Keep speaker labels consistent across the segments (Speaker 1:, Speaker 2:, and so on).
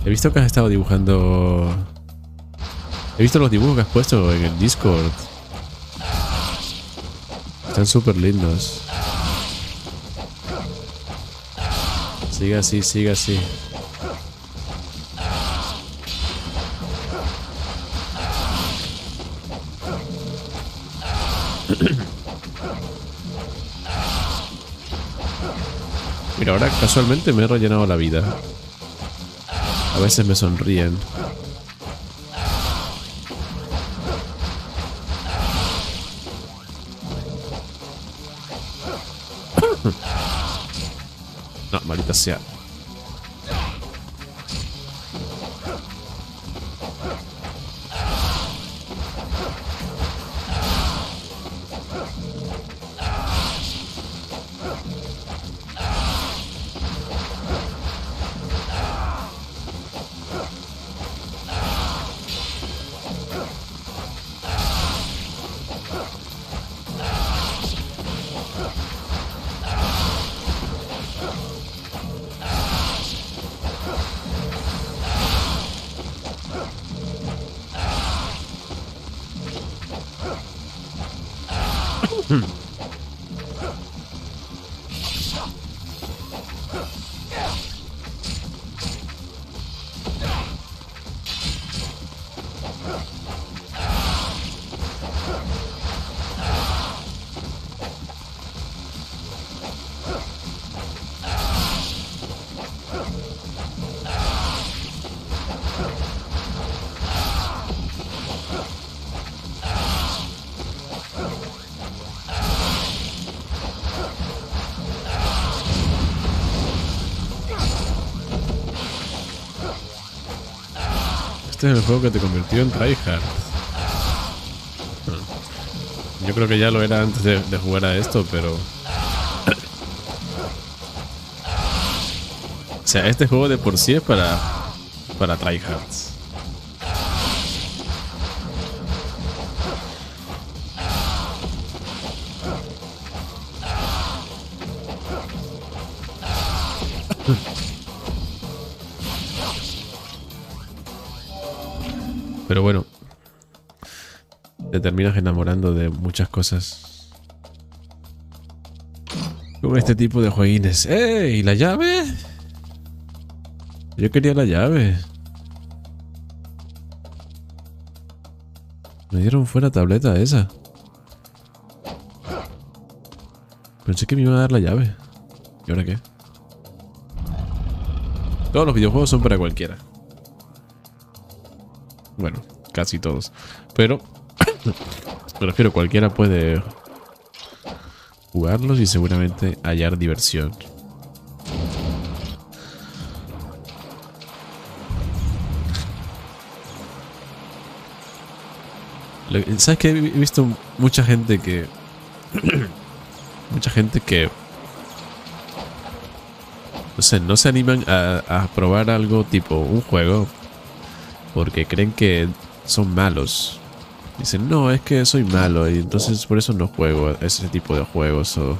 Speaker 1: He visto que has estado dibujando... He visto los dibujos que has puesto en el Discord. Están súper lindos. Sigue así, sigue así. Mira, ahora casualmente me he rellenado la vida. A veces me sonríen. No, maldita sea. Este es el juego que te convirtió en tryhard. Yo creo que ya lo era antes de jugar a esto, pero... O sea, este juego de por sí es para tryhards. Pero bueno, te terminas enamorando de muchas cosas. Con este tipo de jueguines. ¡Ey! ¿La llave? Yo quería la llave. Me dieron fuera tableta esa. Pensé que me iba a dar la llave. ¿Y ahora qué? Todos los videojuegos son para cualquiera. Bueno, casi todos. Pero me refiero, cualquiera puede jugarlos y seguramente hallar diversión. ¿Sabes qué? He visto mucha gente que... mucha gente que... No sé, no se animan a probar algo tipo un juego porque creen que son malos. Dicen, no, es que soy malo y entonces por eso no juego ese tipo de juegos o...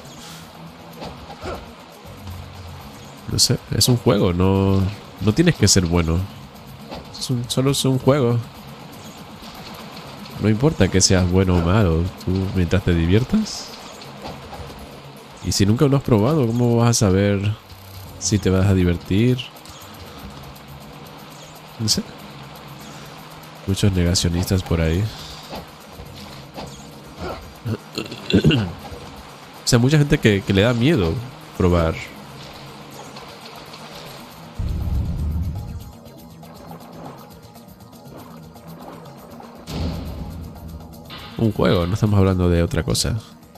Speaker 1: No sé, es un juego, no tienes que ser bueno. Solo es un juego. No importa que seas bueno o malo, tú mientras te diviertas. Y si nunca lo has probado, ¿cómo vas a saber si te vas a divertir? No sé. Muchos negacionistas por ahí. O sea, mucha gente que le da miedo probar. Un juego, no estamos hablando de otra cosa.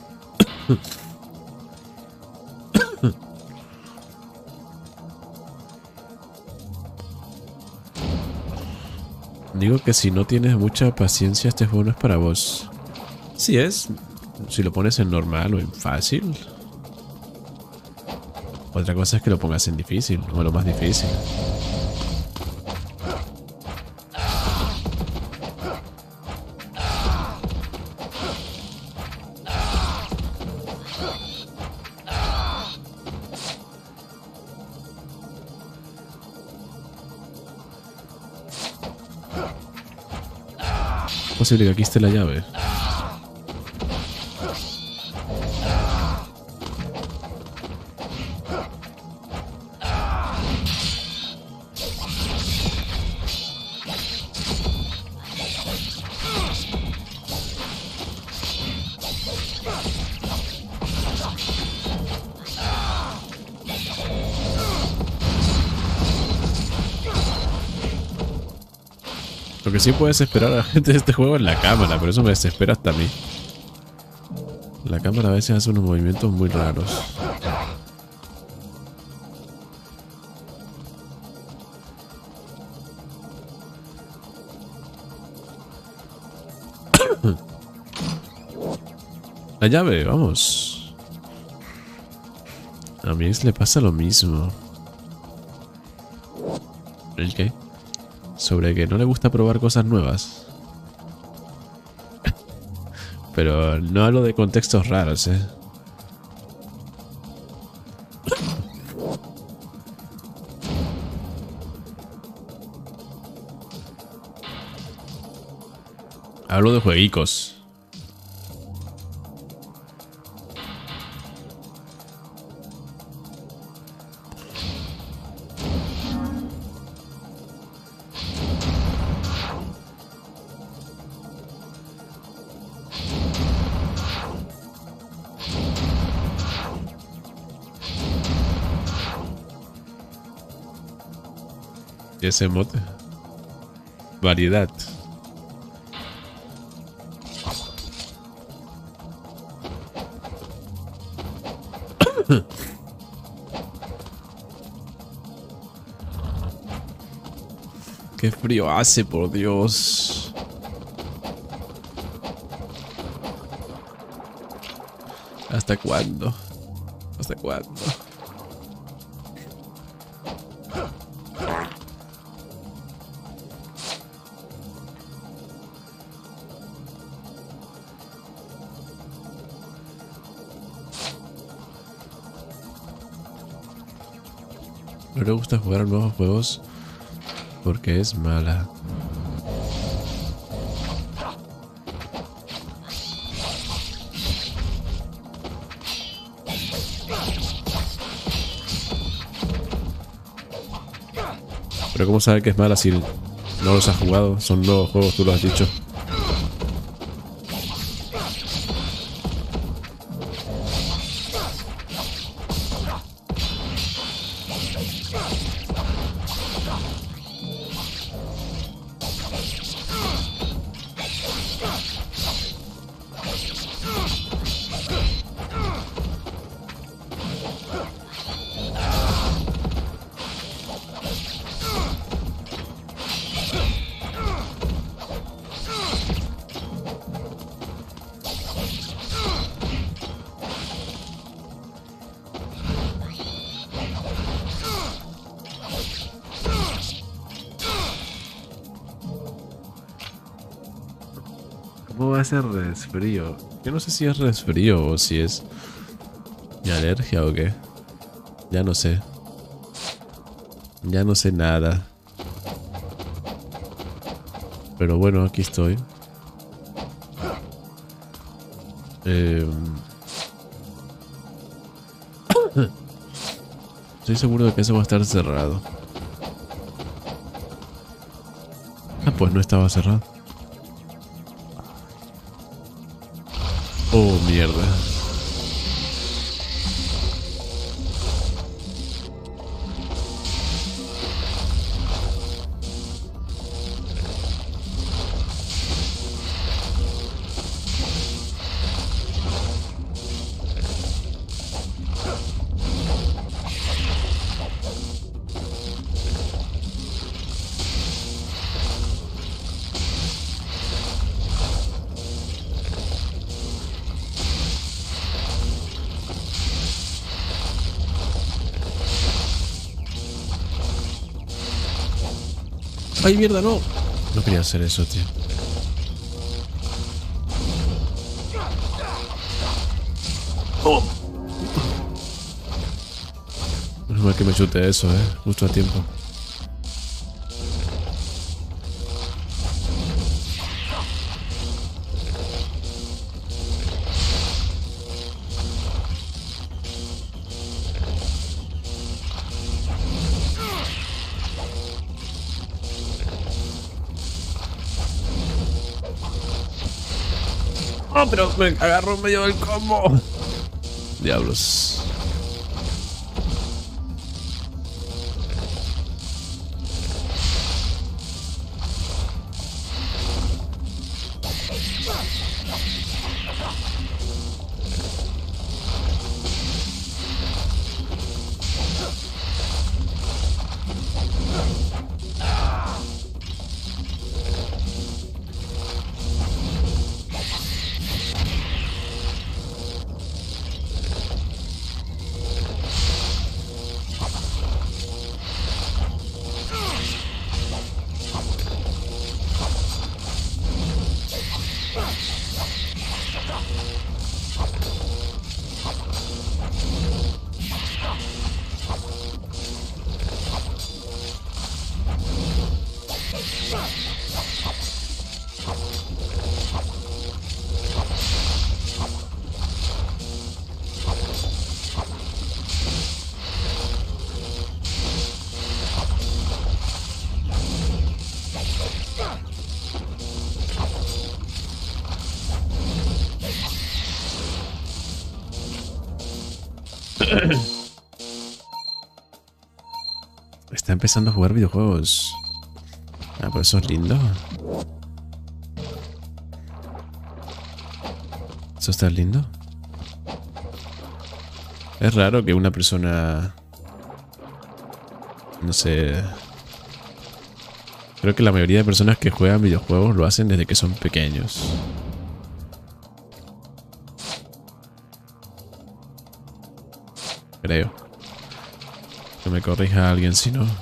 Speaker 1: Digo que si no tienes mucha paciencia, este juego no es para vos. Sí es, si lo pones en normal o en fácil. Otra cosa es que lo pongas en difícil o lo más difícil. Es posible que aquí esté la llave. Lo que sí puedes esperar a la gente de este juego es la cámara, pero eso me desespera hasta a mí. La cámara a veces hace unos movimientos muy raros. La llave, vamos. A mi ex le pasa lo mismo. ¿El qué? Sobre que no le gusta probar cosas nuevas. Pero no hablo de contextos raros, Hablo de jueguicos. Y ese mote. Variedad. Qué frío hace, por Dios. ¿Hasta cuándo? ¿Hasta cuándo? No le gusta jugar a nuevos juegos porque es mala. Pero ¿cómo sabe que es mala si no los has jugado? Son nuevos juegos, tú lo has dicho. ¿Cómo va a ser resfrío? Yo no sé si es resfrío o si es mi alergia o qué. Ya no sé. Ya no sé nada. Pero bueno, aquí estoy. Estoy seguro de que eso va a estar cerrado. Ah, pues no estaba cerrado. Oh, mierda. ¡Ay, mierda, no! No quería hacer eso, tío. ¡Oh! Menos mal que me chute eso, justo a tiempo. ¡No! Pero me agarró en medio del combo. Diablos. Está empezando a jugar videojuegos. Ah, pues eso es lindo. Eso está lindo. Es raro que una persona... No sé... Creo que la mayoría de personas que juegan videojuegos lo hacen desde que son pequeños. Creo. Que me corrija alguien si no.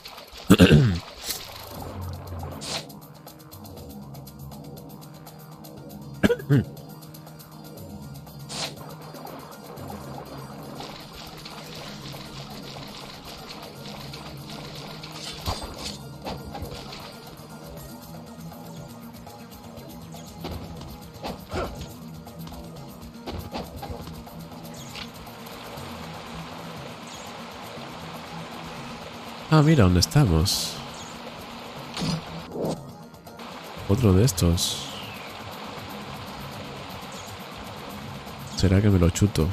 Speaker 1: Ah, mira dónde estamos. Otro de estos. ¿Será que me lo chuto?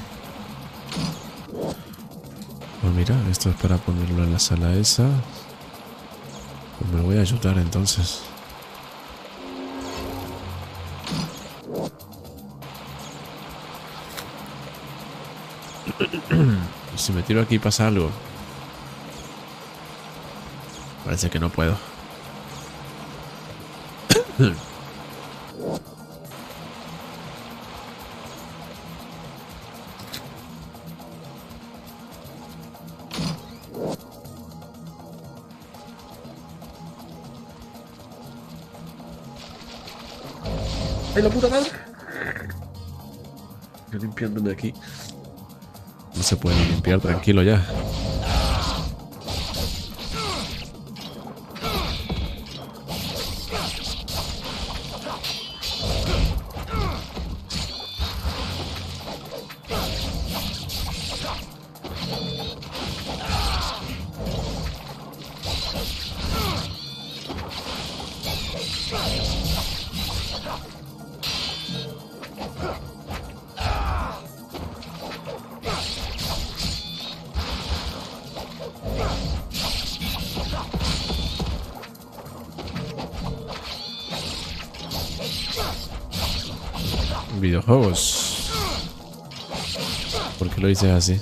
Speaker 1: Pues mira, esto es para ponerlo en la sala esa. Pues me lo voy a chutar entonces. ¿Y si me tiro aquí pasa algo? Parece que no puedo. ¡Ay, la puta madre! Yo limpiándome aquí. No se puede limpiar, tranquilo ya. Videojuegos. ¿Por qué lo dices así?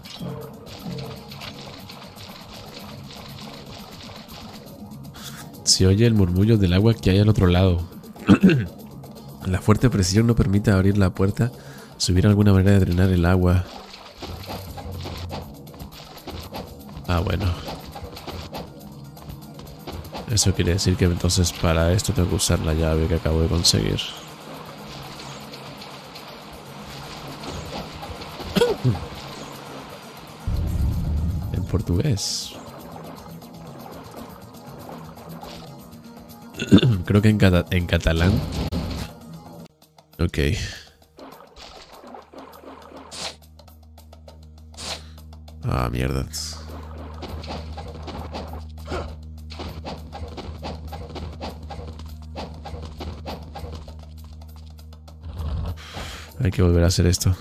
Speaker 1: Se oye el murmullo del agua que hay al otro lado. La fuerte presión no permite abrir la puerta. Si hubiera alguna manera de drenar el agua. Ah, bueno. Eso quiere decir que entonces para esto tengo que usar la llave que acabo de conseguir. En portugués. Creo que en catalán. Ok. Ah, mierda. Hay que volver a hacer esto.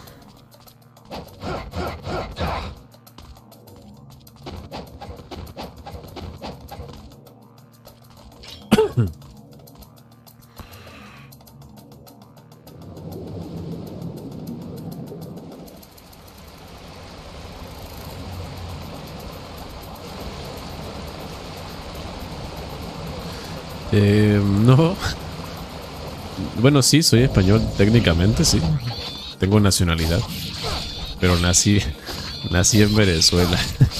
Speaker 1: No. Bueno, sí, soy español técnicamente, sí. Tengo nacionalidad. Pero nací en Venezuela.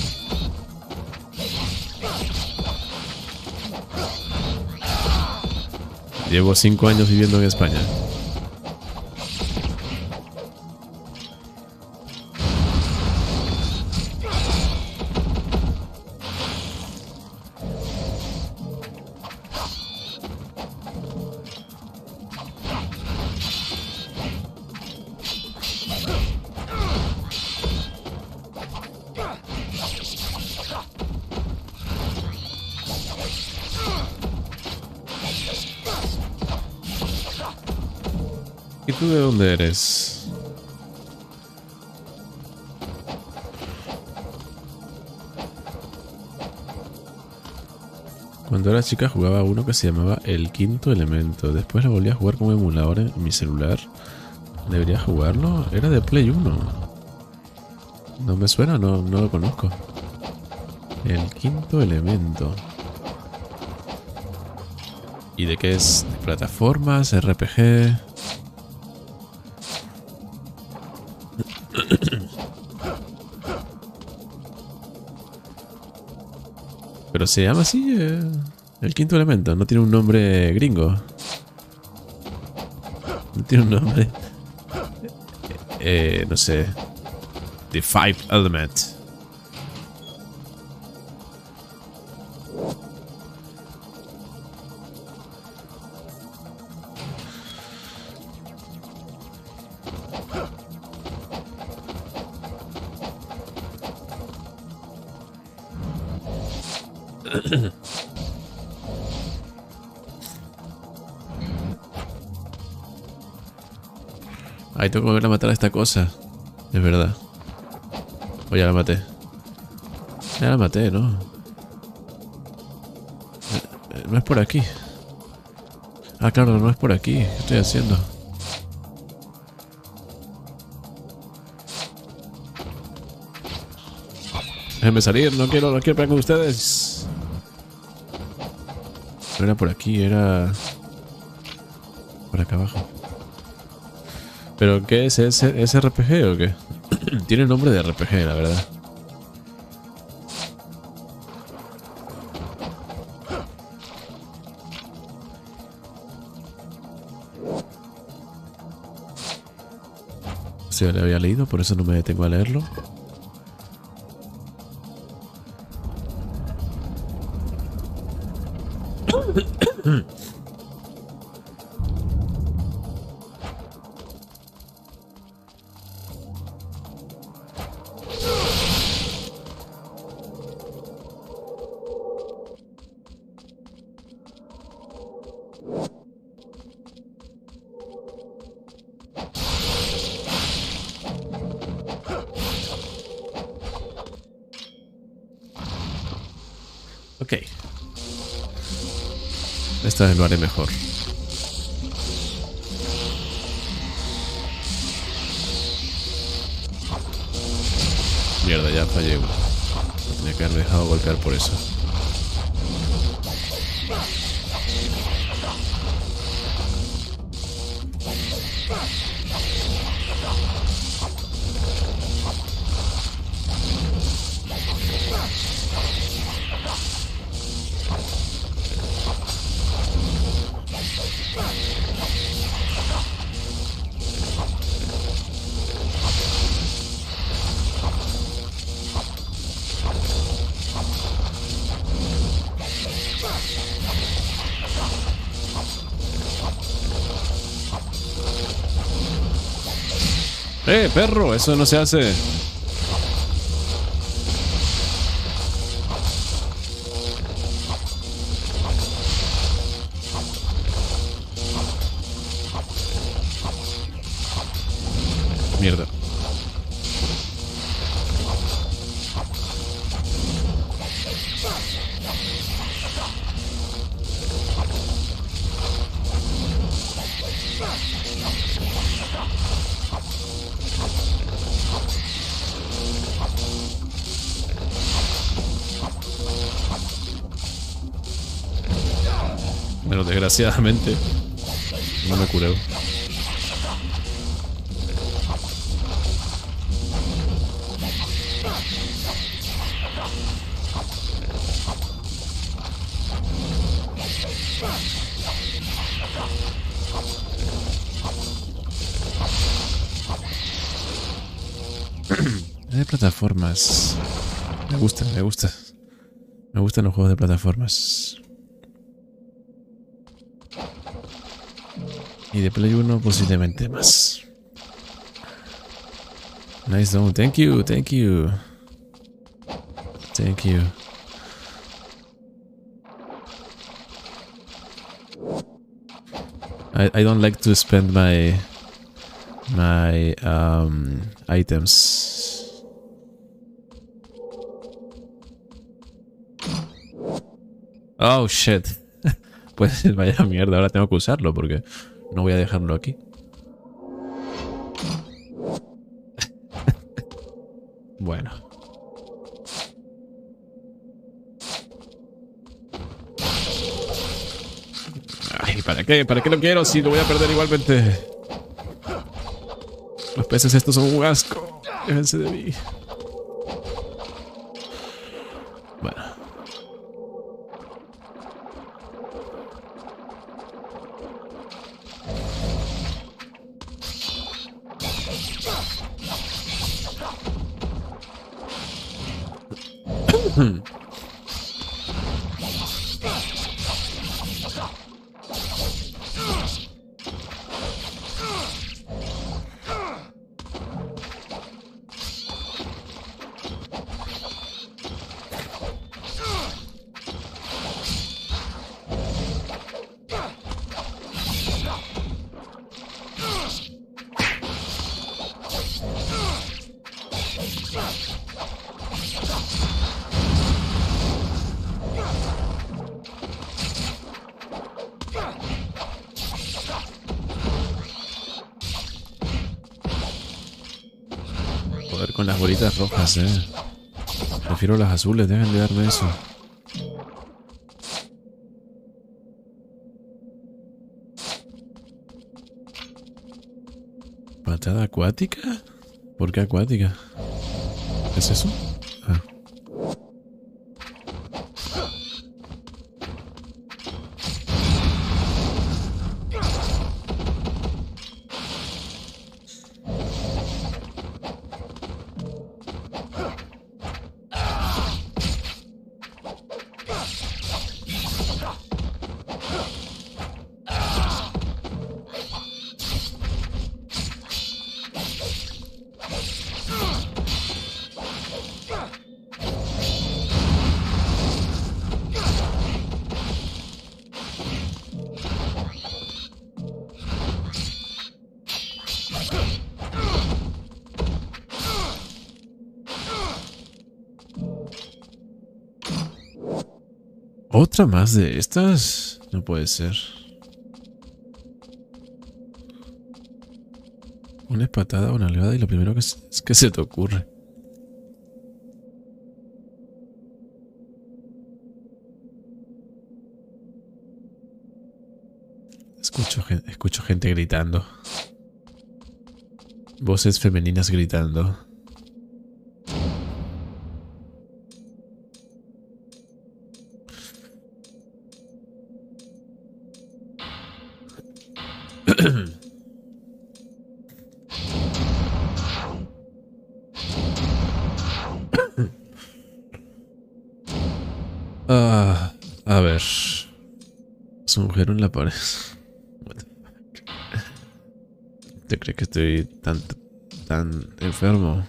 Speaker 1: Llevo 5 años viviendo en España. ¿Y tú de dónde eres? Cuando era chica jugaba uno que se llamaba El Quinto Elemento. Después lo volví a jugar como emulador en mi celular. ¿Debería jugarlo? Era de Play 1. No me suena, no lo conozco. El Quinto Elemento. ¿Y de qué es? ¿De plataformas? ¿RPG? Pero se llama así, El Quinto Elemento. No tiene un nombre gringo. No tiene un nombre. No sé. The Fifth Element. Ay, tengo que volver a matar a esta cosa. Es verdad. O ya la maté. Ya la maté, ¿no? No es por aquí. Ah, claro, no es por aquí. ¿Qué estoy haciendo? Déjenme salir, no quiero pelear con ustedes. No era por aquí, era por acá abajo. ¿Pero qué es? ¿Es RPG o qué? Tiene nombre de RPG, la verdad. O sea, le había leído, por eso no me detengo a leerlo. Ok. Esta vez lo haré mejor. Mierda, ya fallé uno. Tenía que haber dejado golpear por eso. Perro, eso no se hace. Pero desgraciadamente no me curé. De plataformas. Me gusta, me gusta. Me gustan los juegos de plataformas. Y de Play 1 posiblemente más. Nice zone. Thank you, thank you. Thank you. I don't like to spend my items. Oh shit. Pues vaya mierda, ahora tengo que usarlo porque no voy a dejarlo aquí. Bueno. Ay, ¿para qué? ¿Para qué lo quiero si lo voy a perder igualmente? Los peces estos son un asco. Déjense de mí. Bueno. Joder, con las bolitas rojas, Prefiero las azules, dejen de darme eso. ¿Patada acuática? ¿Por qué acuática? ¿Qué es eso? Ah. ¿Otra más de estas? No puede ser. Una patada, una algada y lo primero que se te ocurre. Escucho gente gritando. Voces femeninas gritando. A ver. Es un agujero en la pared. ¿Te crees que estoy tan enfermo?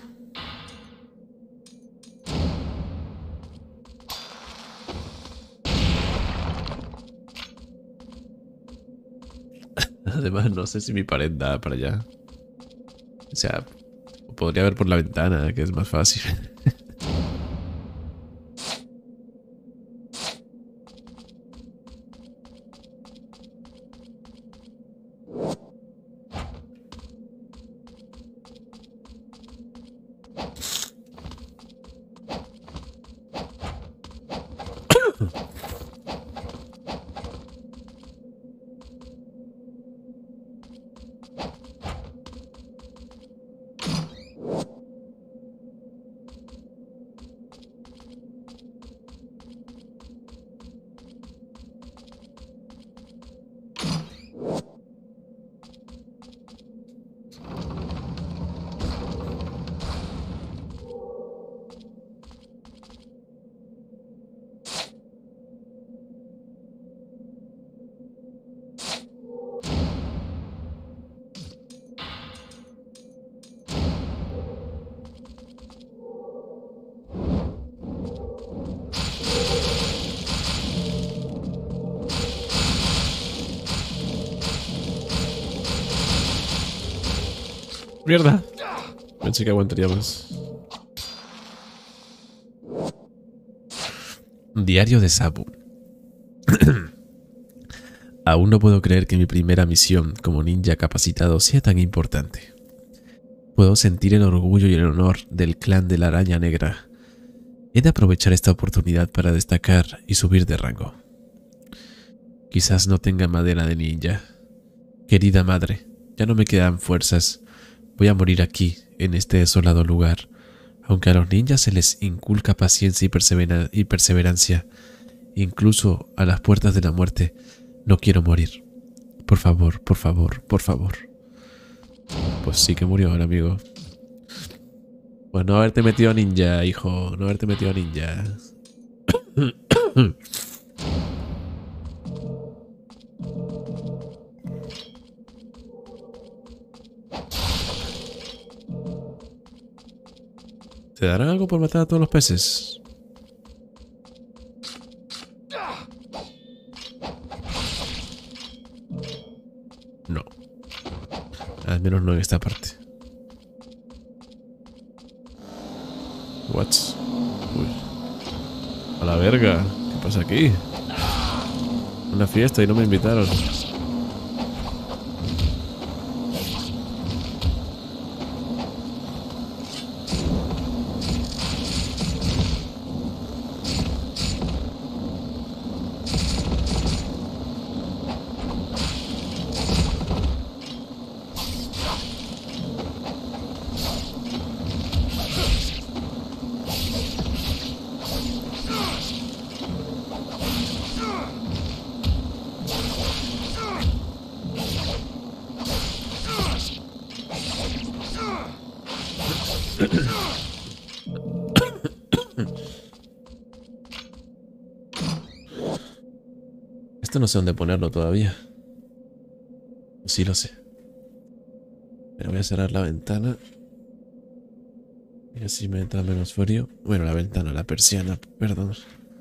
Speaker 1: Además, no sé si mi pared da para allá. O sea, podría ver por la ventana, que es más fácil. ¡Mierda! Pensé que aguantaría más. Diario de Sabu. Aún no puedo creer que mi primera misión como ninja capacitado sea tan importante. Puedo sentir el orgullo y el honor del clan de la Araña Negra. He de aprovechar esta oportunidad para destacar y subir de rango. Quizás no tenga madera de ninja. Querida madre, ya no me quedan fuerzas. Voy a morir aquí, en este desolado lugar. Aunque a los ninjas se les inculca paciencia y perseverancia, incluso a las puertas de la muerte, no quiero morir. Por favor, por favor, por favor. Pues sí que murió el amigo. Pues no haberte metido a ninja, hijo. No haberte metido a ninja. ¿Te darán algo por matar a todos los peces? No. Al menos no en esta parte. What? Uy. A la verga. ¿Qué pasa aquí? Una fiesta y no me invitaron. Esto no sé dónde ponerlo todavía. Sí lo sé. Pero voy a cerrar la ventana. Y así me entra menos frío. Bueno, la ventana, la persiana, perdón.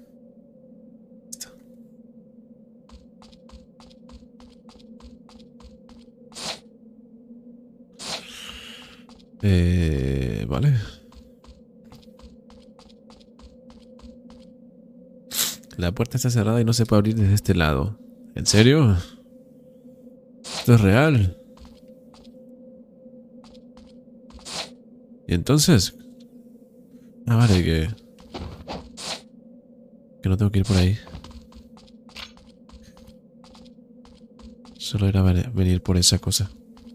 Speaker 1: Vale. La puerta está cerrada y no se puede abrir desde este lado. ¿En serio? ¿Esto es real? ¿Y entonces? Ah, vale, que no tengo que ir por ahí. Solo era venir por esa cosa.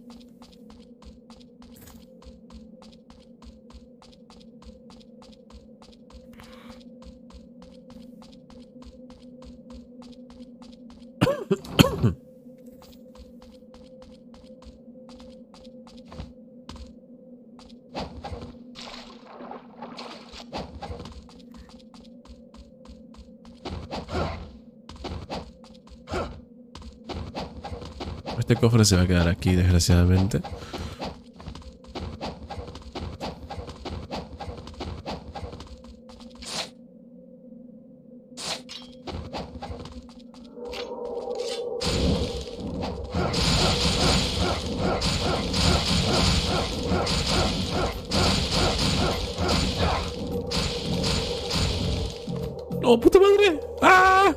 Speaker 1: Este cofre se va a quedar aquí, desgraciadamente. ¡Oh, puta madre! ¡Ah!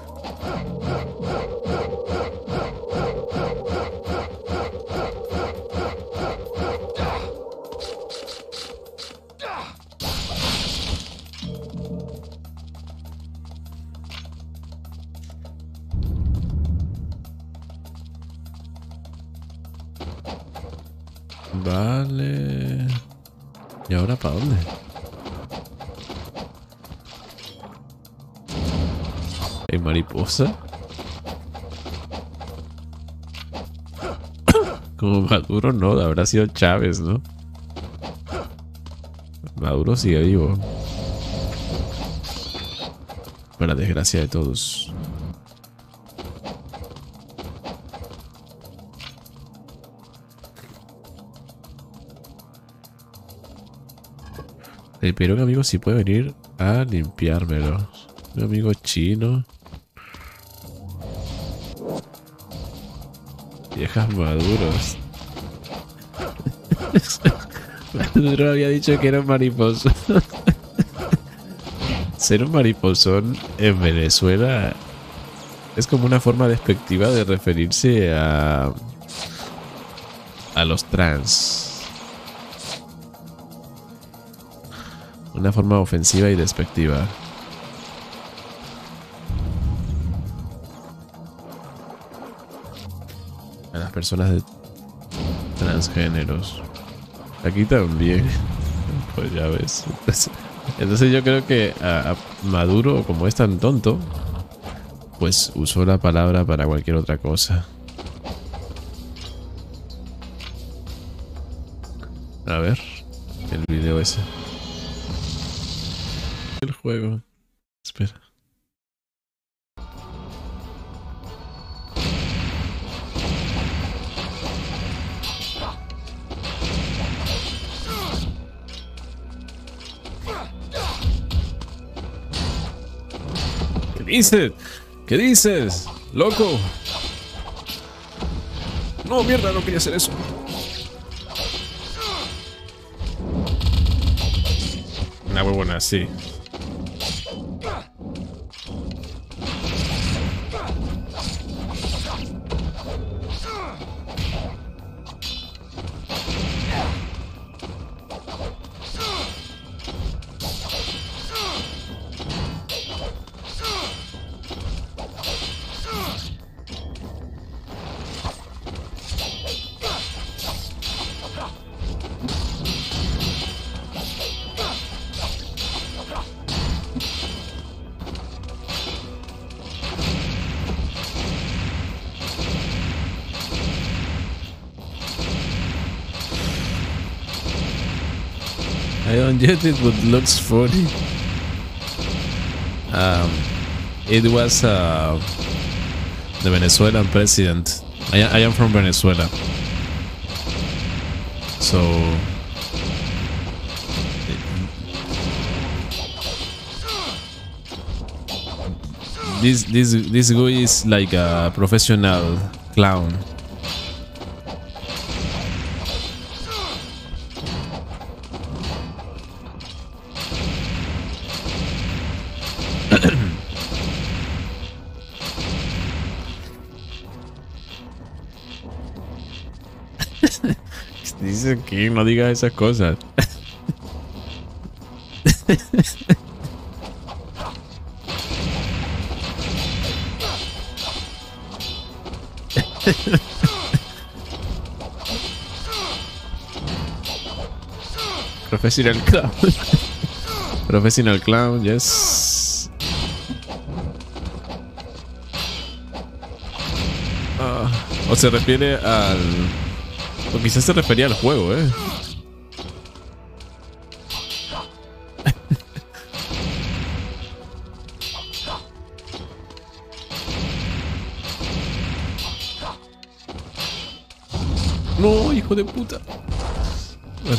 Speaker 1: Vale. ¿Y ahora para dónde? ¿Hay mariposa? Como Maduro no, habrá sido Chávez, ¿no? Maduro sigue vivo. Para desgracia de todos. Pero un amigo sí puede venir a limpiármelo. Un amigo chino. Viejas maduros. Maduro había dicho que era un mariposo. Ser un mariposón en Venezuela es como una forma despectiva de referirse a los trans. Una forma ofensiva y despectiva. A las personas de transgéneros. Aquí también. Pues ya ves. Entonces yo creo que a Maduro, como es tan tonto, pues usó la palabra para cualquier otra cosa. A ver, el video ese. El juego. Espera. ¿Qué dices? ¿Qué dices? ¡Loco! No, mierda, no quería hacer eso. Una huevona, sí. I don't get it, but looks funny. It was the Venezuelan president. I am from Venezuela, so this guy is like a professional clown. Dice que no digas esas cosas. Professional clown. Professional clown, yes. O se refiere al... O quizás se refería al juego, No, hijo de puta. Vale.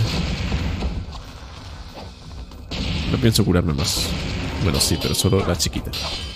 Speaker 1: No pienso curarme más. Bueno, sí, pero solo la chiquita.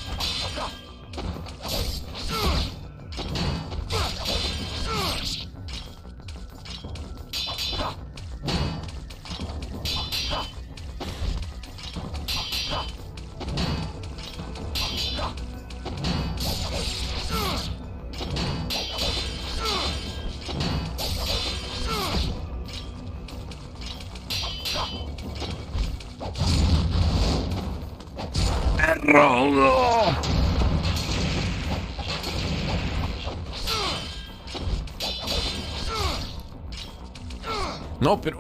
Speaker 1: No, pero...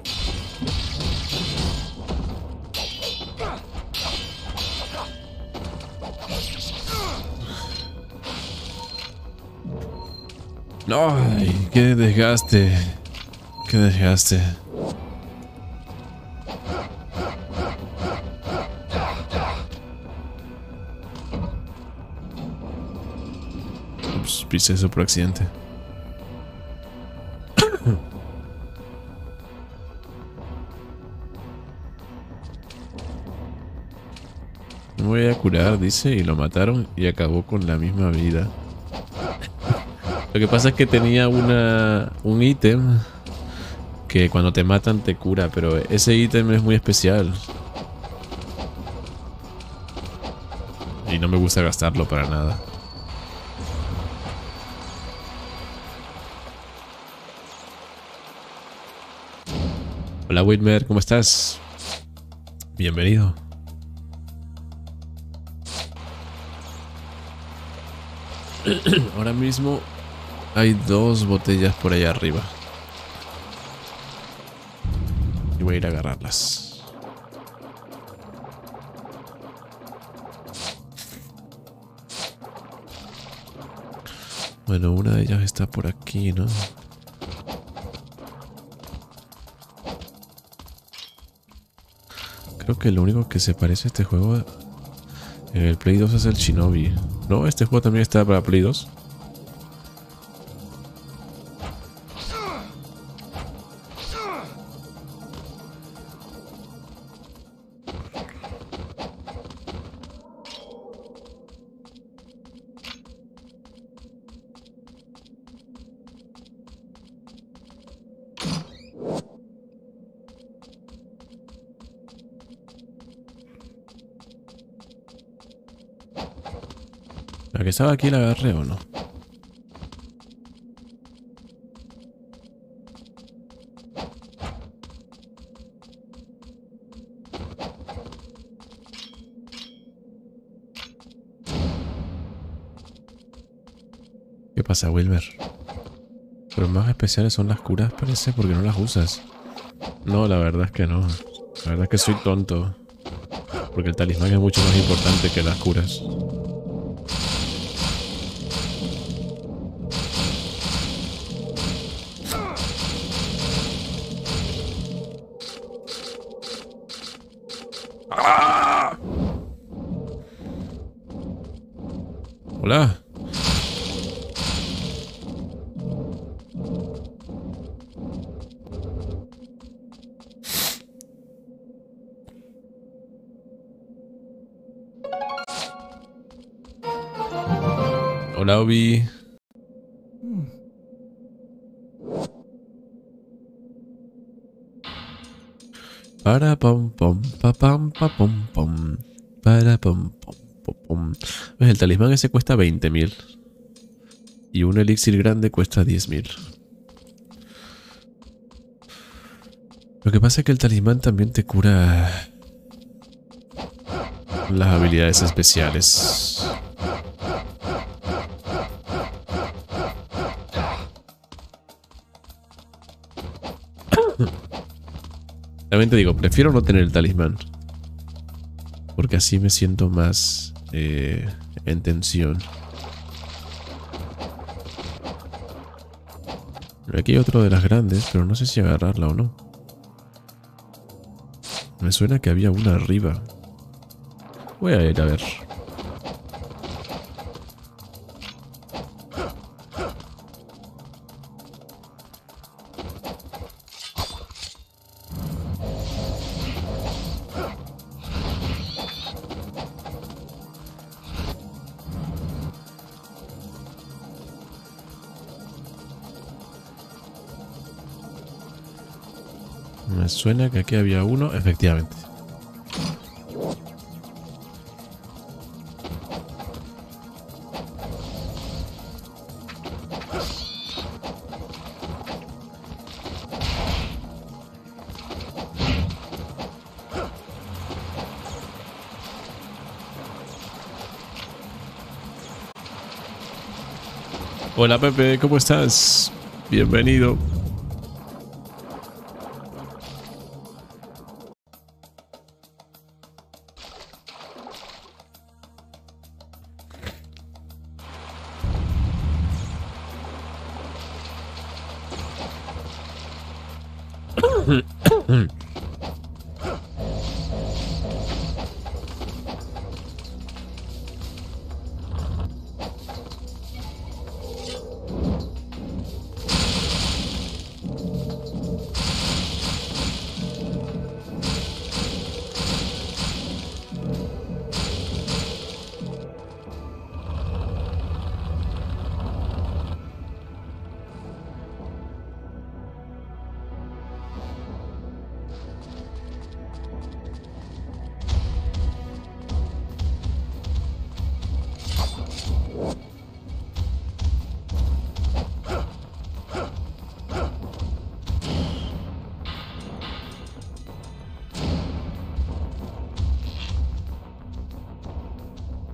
Speaker 1: No, ay, qué desgaste. Qué desgaste. Ups, pisé eso por accidente. Me voy a curar, dice, y lo mataron y acabó con la misma vida. Lo que pasa es que tenía un ítem que cuando te matan te cura, pero ese ítem es muy especial. Y no me gusta gastarlo para nada. Hola Whitmer, ¿cómo estás? Bienvenido. Ahora mismo hay 2 botellas por allá arriba. Y voy a ir a agarrarlas. Bueno, una de ellas está por aquí, ¿no? Creo que lo único que se parece a este juego en el Play 2 es el Shinobi. No, este juego también está para Play 2. La que estaba aquí la agarré o no. ¿Qué pasa, Wilmer? Pero más especiales son las curas, parece, porque no las usas. No, la verdad es que no. La verdad es que soy tonto. Porque el talismán es mucho más importante que las curas. ¡Ah! Hola. Hola, Obi. Para pom pom pa pam pa pom pom. Para pom pom pom pom. ¿Ves? El talismán ese cuesta 20.000. Y un elixir grande cuesta 10.000. Lo que pasa es que el talismán también te cura las habilidades especiales. También te digo, prefiero no tener el talismán. Porque así me siento más en tensión. Aquí hay otro de las grandes, pero no sé si agarrarla o no. Me suena que había una arriba. Voy a ir a ver. Me suena que aquí había uno, efectivamente. Hola Pepe, ¿cómo estás? Bienvenido.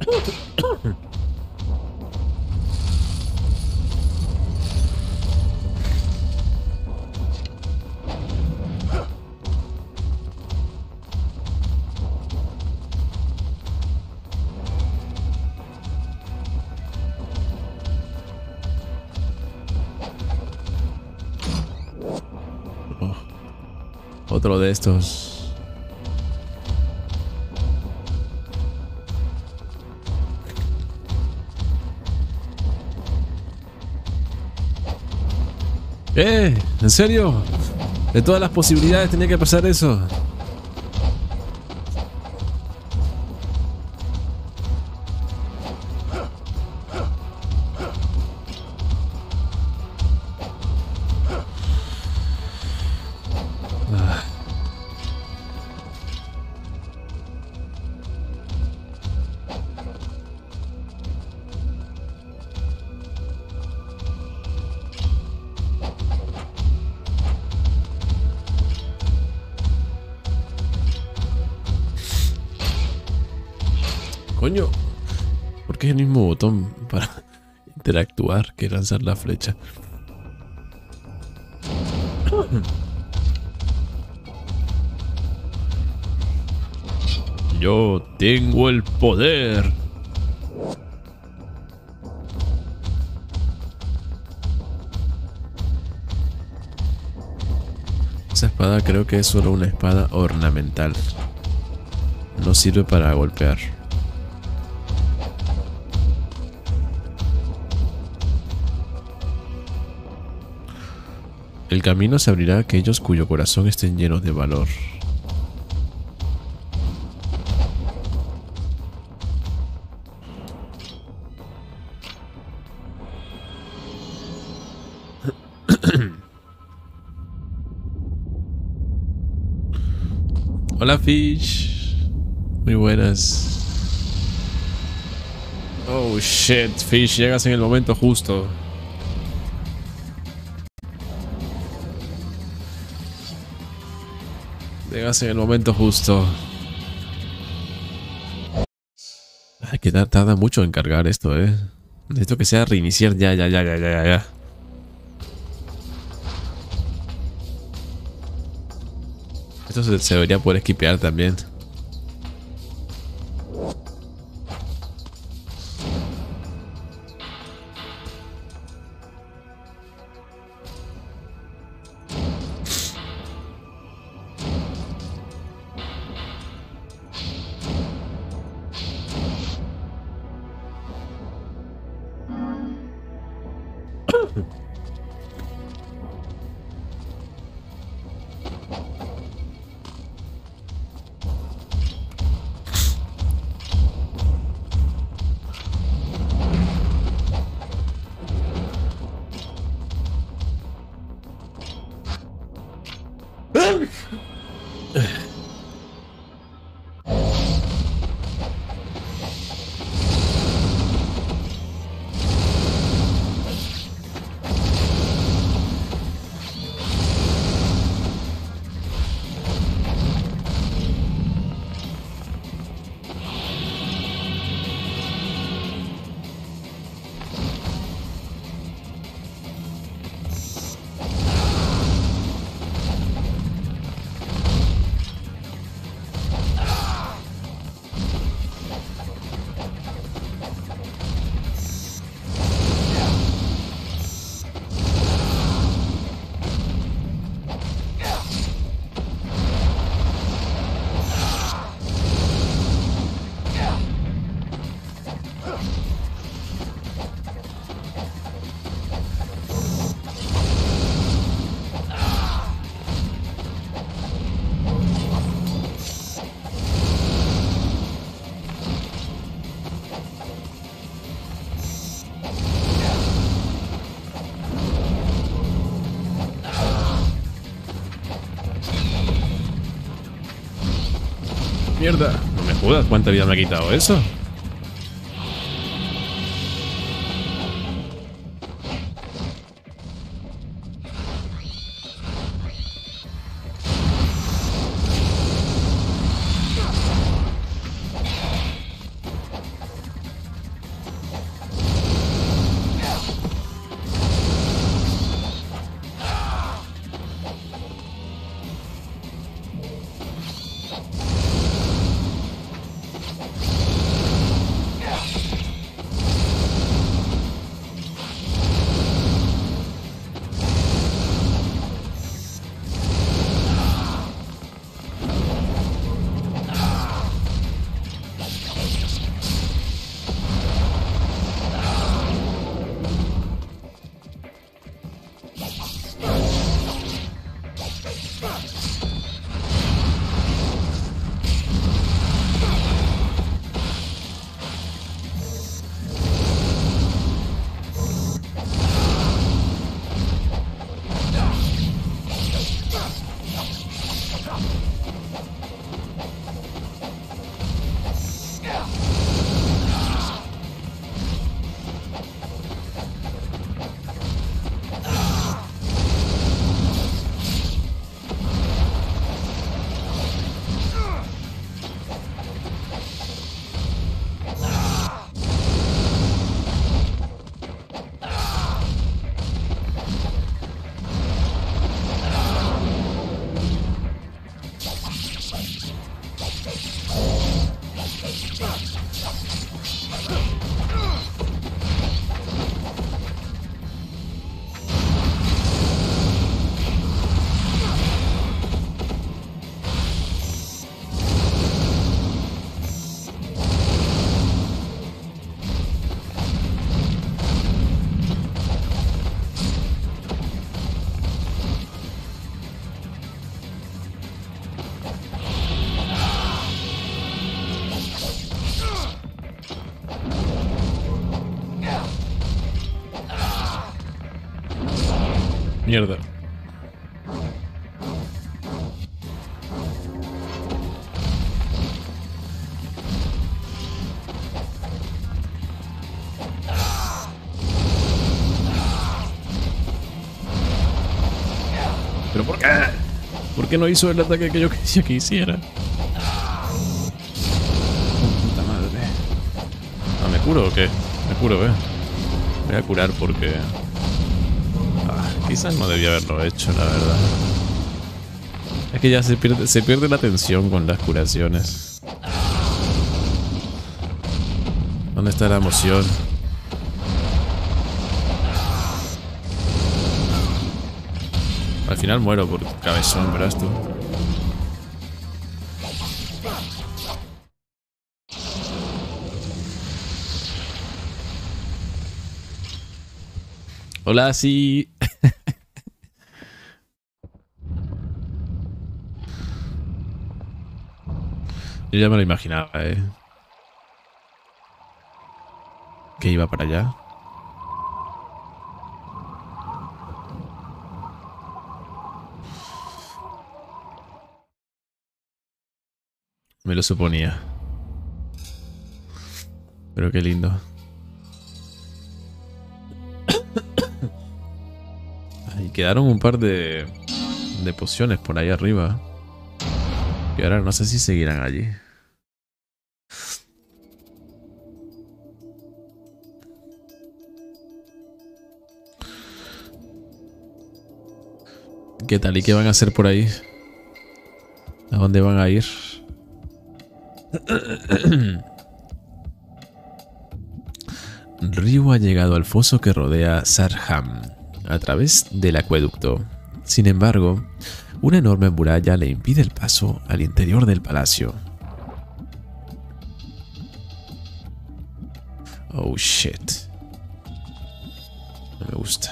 Speaker 1: Oh, otro de estos. ¿En serio? De todas las posibilidades tenía que pasar eso. Coño, ¿por qué es el mismo botón para interactuar que lanzar la flecha? Yo tengo el poder. Esa espada creo que es solo una espada ornamental. No sirve para golpear. El camino se abrirá a aquellos cuyo corazón estén llenos de valor. Hola Fish. Muy buenas. Oh shit, Fish, llegas en el momento justo. Llegas en el momento justo. Ay, que tarda mucho en cargar esto, Necesito que sea reiniciar ya. Esto se debería poder esquipear también. Mierda, no me jodas, ¿cuánta vida me ha quitado eso? Mierda. ¿Pero por qué? ¿Por qué no hizo el ataque que yo quería que hiciera? Puta madre. Ah, ¿me curo o qué? Me curo, voy a curar porque... quizás no debía haberlo hecho, la verdad. Es que ya se pierde la tensión con las curaciones. ¿Dónde está la emoción? Al final muero por cabezón, verás tú. Hola, sí. Yo ya me lo imaginaba, que iba para allá. Me lo suponía. Pero qué lindo. Y quedaron un par de pociones por ahí arriba. Y ahora no sé si seguirán allí. ¿Qué tal? ¿Y qué van a hacer por ahí? ¿A dónde van a ir? Ryu ha llegado al foso que rodea Sarham a través del acueducto. Sin embargo, una enorme muralla le impide el paso al interior del palacio. Oh shit. No me gusta.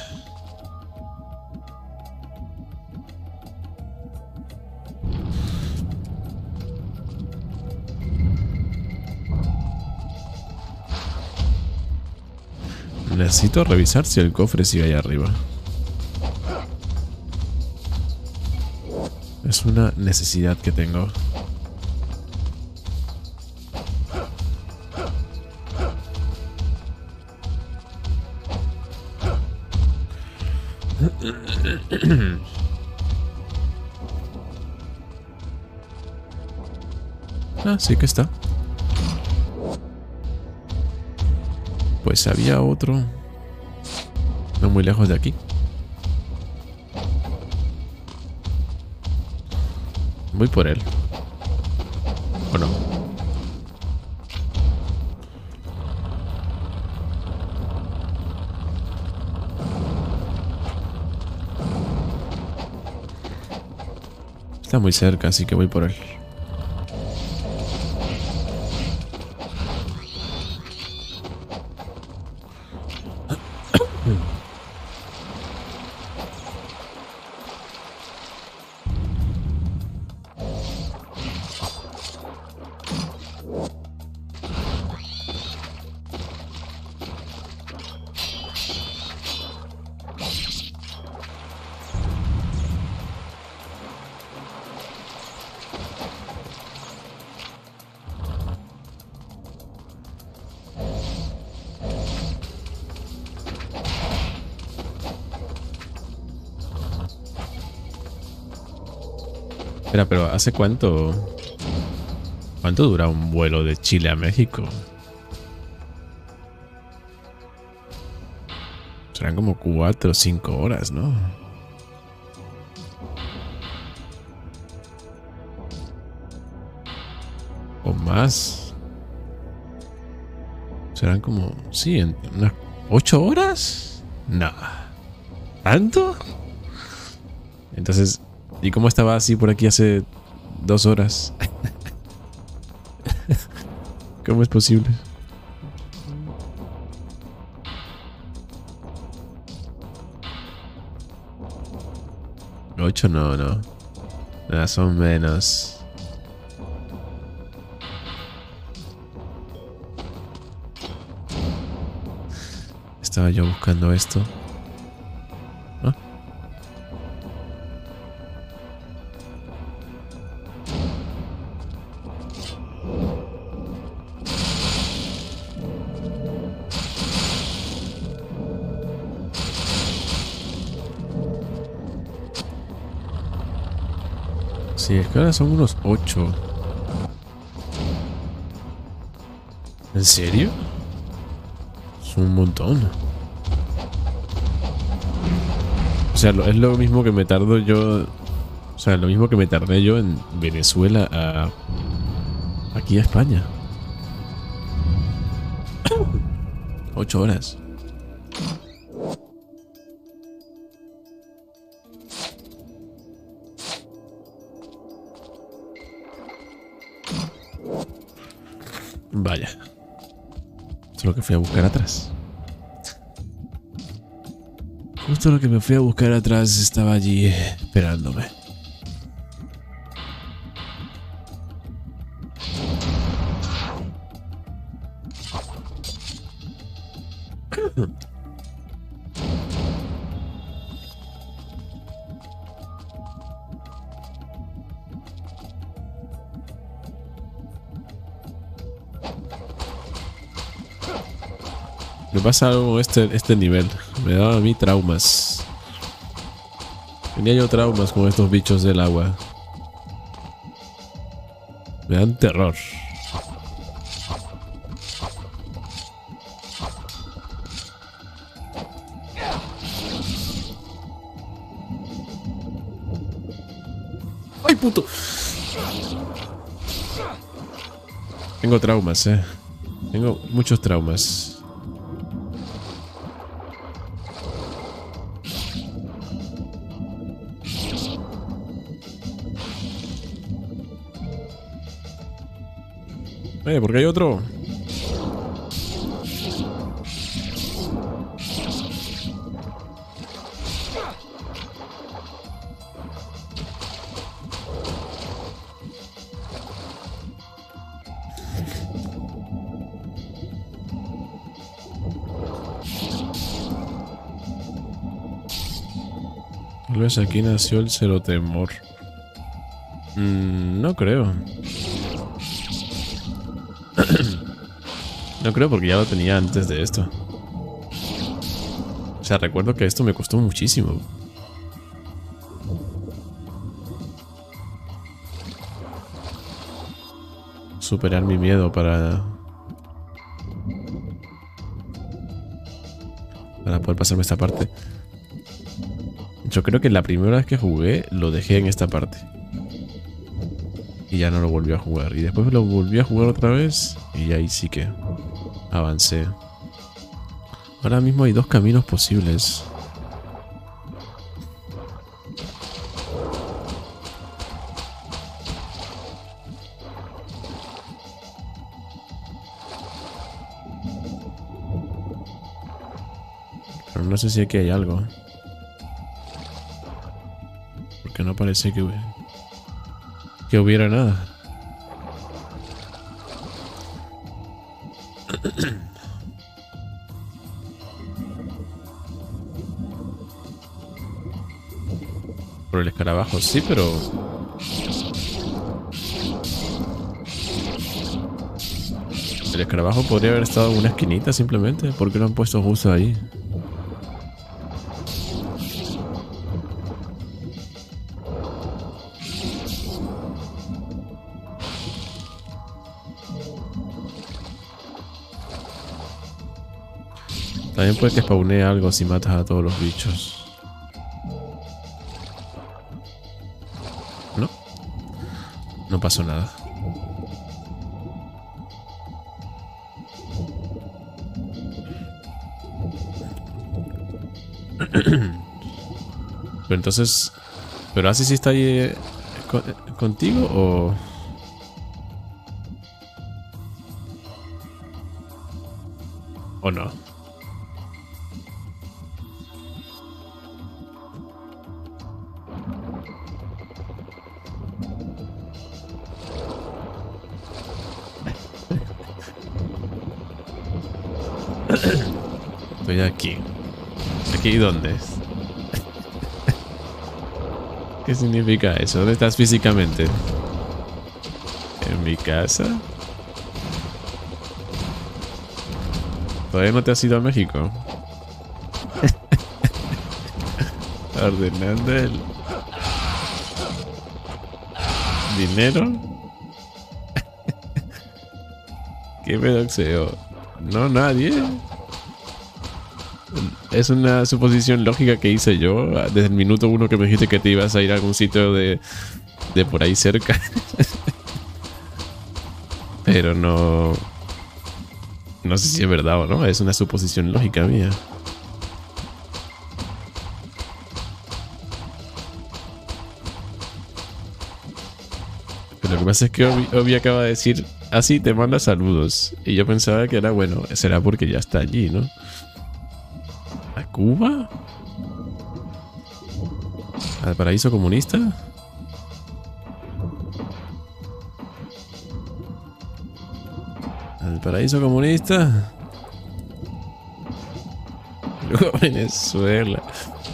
Speaker 1: Necesito revisar si el cofre sigue ahí arriba. Es una necesidad que tengo. Ah, sí que está. Pues había otro. No muy lejos de aquí. Voy por él. ¿O no? Está muy cerca, así que voy por él. Espera, pero ¿hace cuánto? ¿Cuánto dura un vuelo de Chile a México? Serán como 4 o 5 horas, ¿no? O más. Serán como... Sí, en unas 8 horas. No. ¿Tanto? Entonces... ¿Y cómo estaba así por aquí hace 2 horas? ¿Cómo es posible? ¿8? No, no. Nada, son menos. Estaba yo buscando esto. ¿Ah? Sí, es que ahora son unos 8. ¿En serio? Es un montón. O sea, es lo mismo que me tardo yo. O sea, lo mismo que me tardé yo en Venezuela aquí a España. 8 horas. Vaya. Esto es lo que fui a buscar atrás. Justo lo que me fui a buscar atrás estaba allí esperándome. Me pasa algo con este nivel. Me daba a mí traumas. Tenía yo traumas con estos bichos del agua. Me dan terror. ¡Ay, puto! Tengo traumas, Tengo muchos traumas. ¿Por qué hay otro? Tal vez aquí nació el cero temor. No creo. No creo porque ya lo tenía antes de esto. O sea, recuerdo que esto me costó muchísimo. Superar mi miedo para poder pasarme esta parte. Yo creo que la primera vez que jugué lo dejé en esta parte. Y ya no lo volví a jugar. Y después lo volví a jugar otra vez. Y ahí sí que avancé. Ahora mismo hay 2 caminos posibles. Pero no sé si aquí hay algo. Porque no parece que hubiera nada. Por el escarabajo, sí, pero... El escarabajo podría haber estado en una esquinita simplemente. ¿Por qué lo han puesto justo ahí? También puede que spawnee algo si matas a todos los bichos. No. No pasó nada. Pero entonces... ¿Pero así sí está ahí contigo o...? ¿O no? Estoy aquí. ¿Aquí dónde? ¿Qué significa eso? ¿Dónde estás físicamente? ¿En mi casa? ¿Todavía no te has ido a México? Ordenando el... ¿Dinero? ¿Qué me doxeo? No, nadie. Es una suposición lógica que hice yo desde el minuto 1 que me dijiste que te ibas a ir a algún sitio de por ahí cerca. Pero no... No sé si es verdad o no. Es una suposición lógica mía. Pero lo que pasa es que Obi acaba de decir... Así te manda saludos. Y yo pensaba que era bueno. Será porque ya está allí, ¿no? ¿A Cuba? ¿Al paraíso comunista? ¿Al paraíso comunista? Luego Venezuela.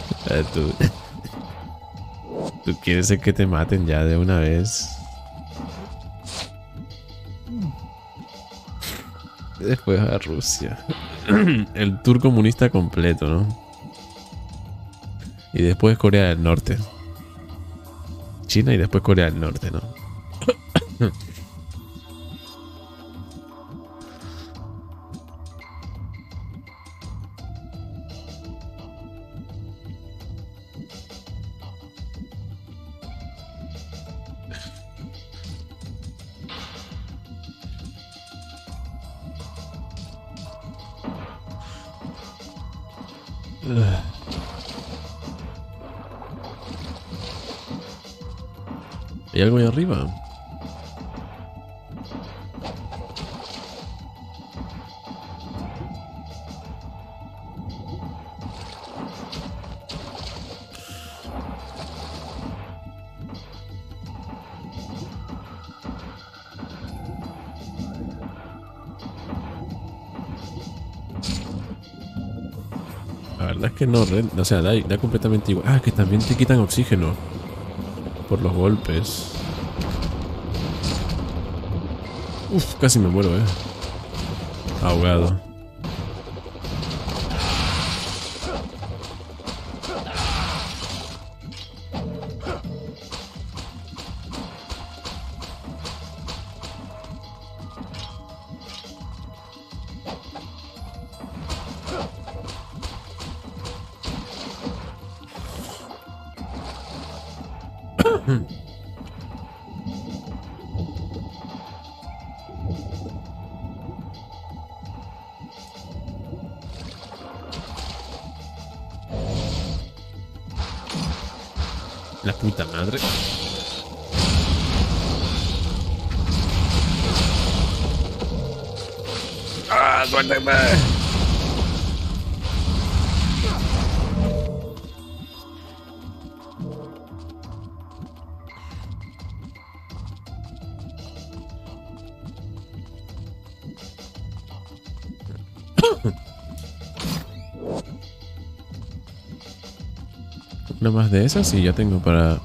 Speaker 1: ¿Tú quieres que te maten ya de una vez? Después a Rusia. El tour comunista completo, ¿no? Y después Corea del Norte. China y después Corea del Norte, ¿no? ¿Hay algo ahí arriba? La verdad es que no, o sea, da completamente igual. Ah, que también te quitan oxígeno por los golpes. Uf, casi me muero, ahogado. La puta madre. ¡Ah, suéltame! Una más de esas y ya tengo para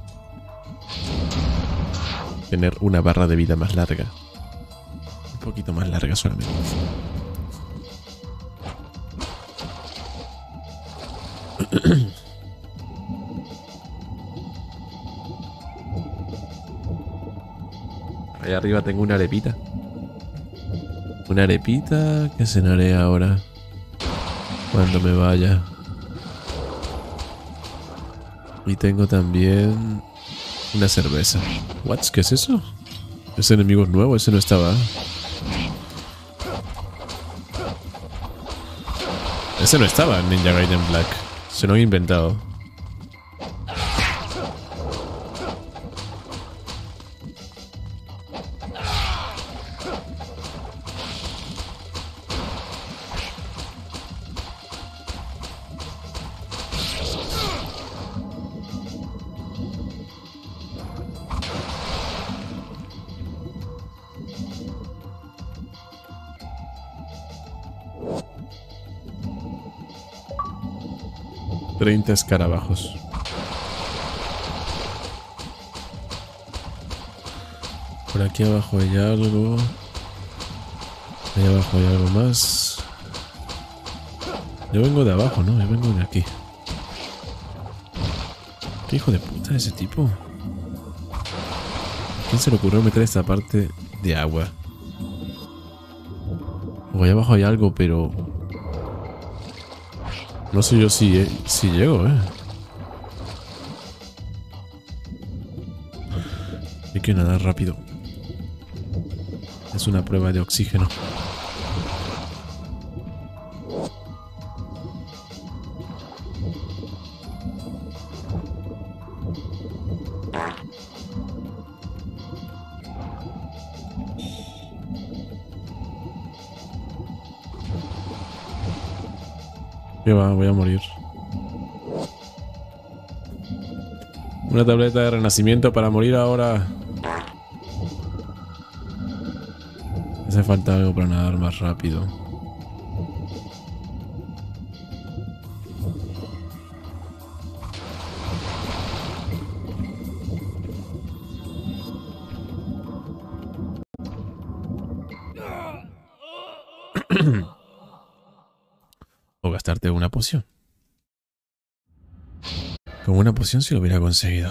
Speaker 1: tener una barra de vida más larga. Un poquito más larga solamente. Ahí arriba tengo una arepita. Una arepita que cenaré ahora cuando me vaya. Y tengo también una cerveza. ¿What? ¿Qué es eso? ¿Ese enemigo es nuevo? Ese no estaba. Ese no estaba en Ninja Gaiden Black. Se lo han inventado. $30 escarabajos. Por aquí abajo hay algo. Ahí abajo hay algo más. Yo vengo de abajo, ¿no? Yo vengo de aquí. ¿Qué hijo de puta es ese tipo? quién se le ocurrió meter esta parte de agua? O allá abajo hay algo, pero... No sé yo si llego, Hay que nadar rápido. Es una prueba de oxígeno. ¿Qué va? Voy a morir. Una tableta de renacimiento para morir ahora. Hace falta algo para nadar más rápido. O gastarte una poción. Con una poción si lo hubiera conseguido.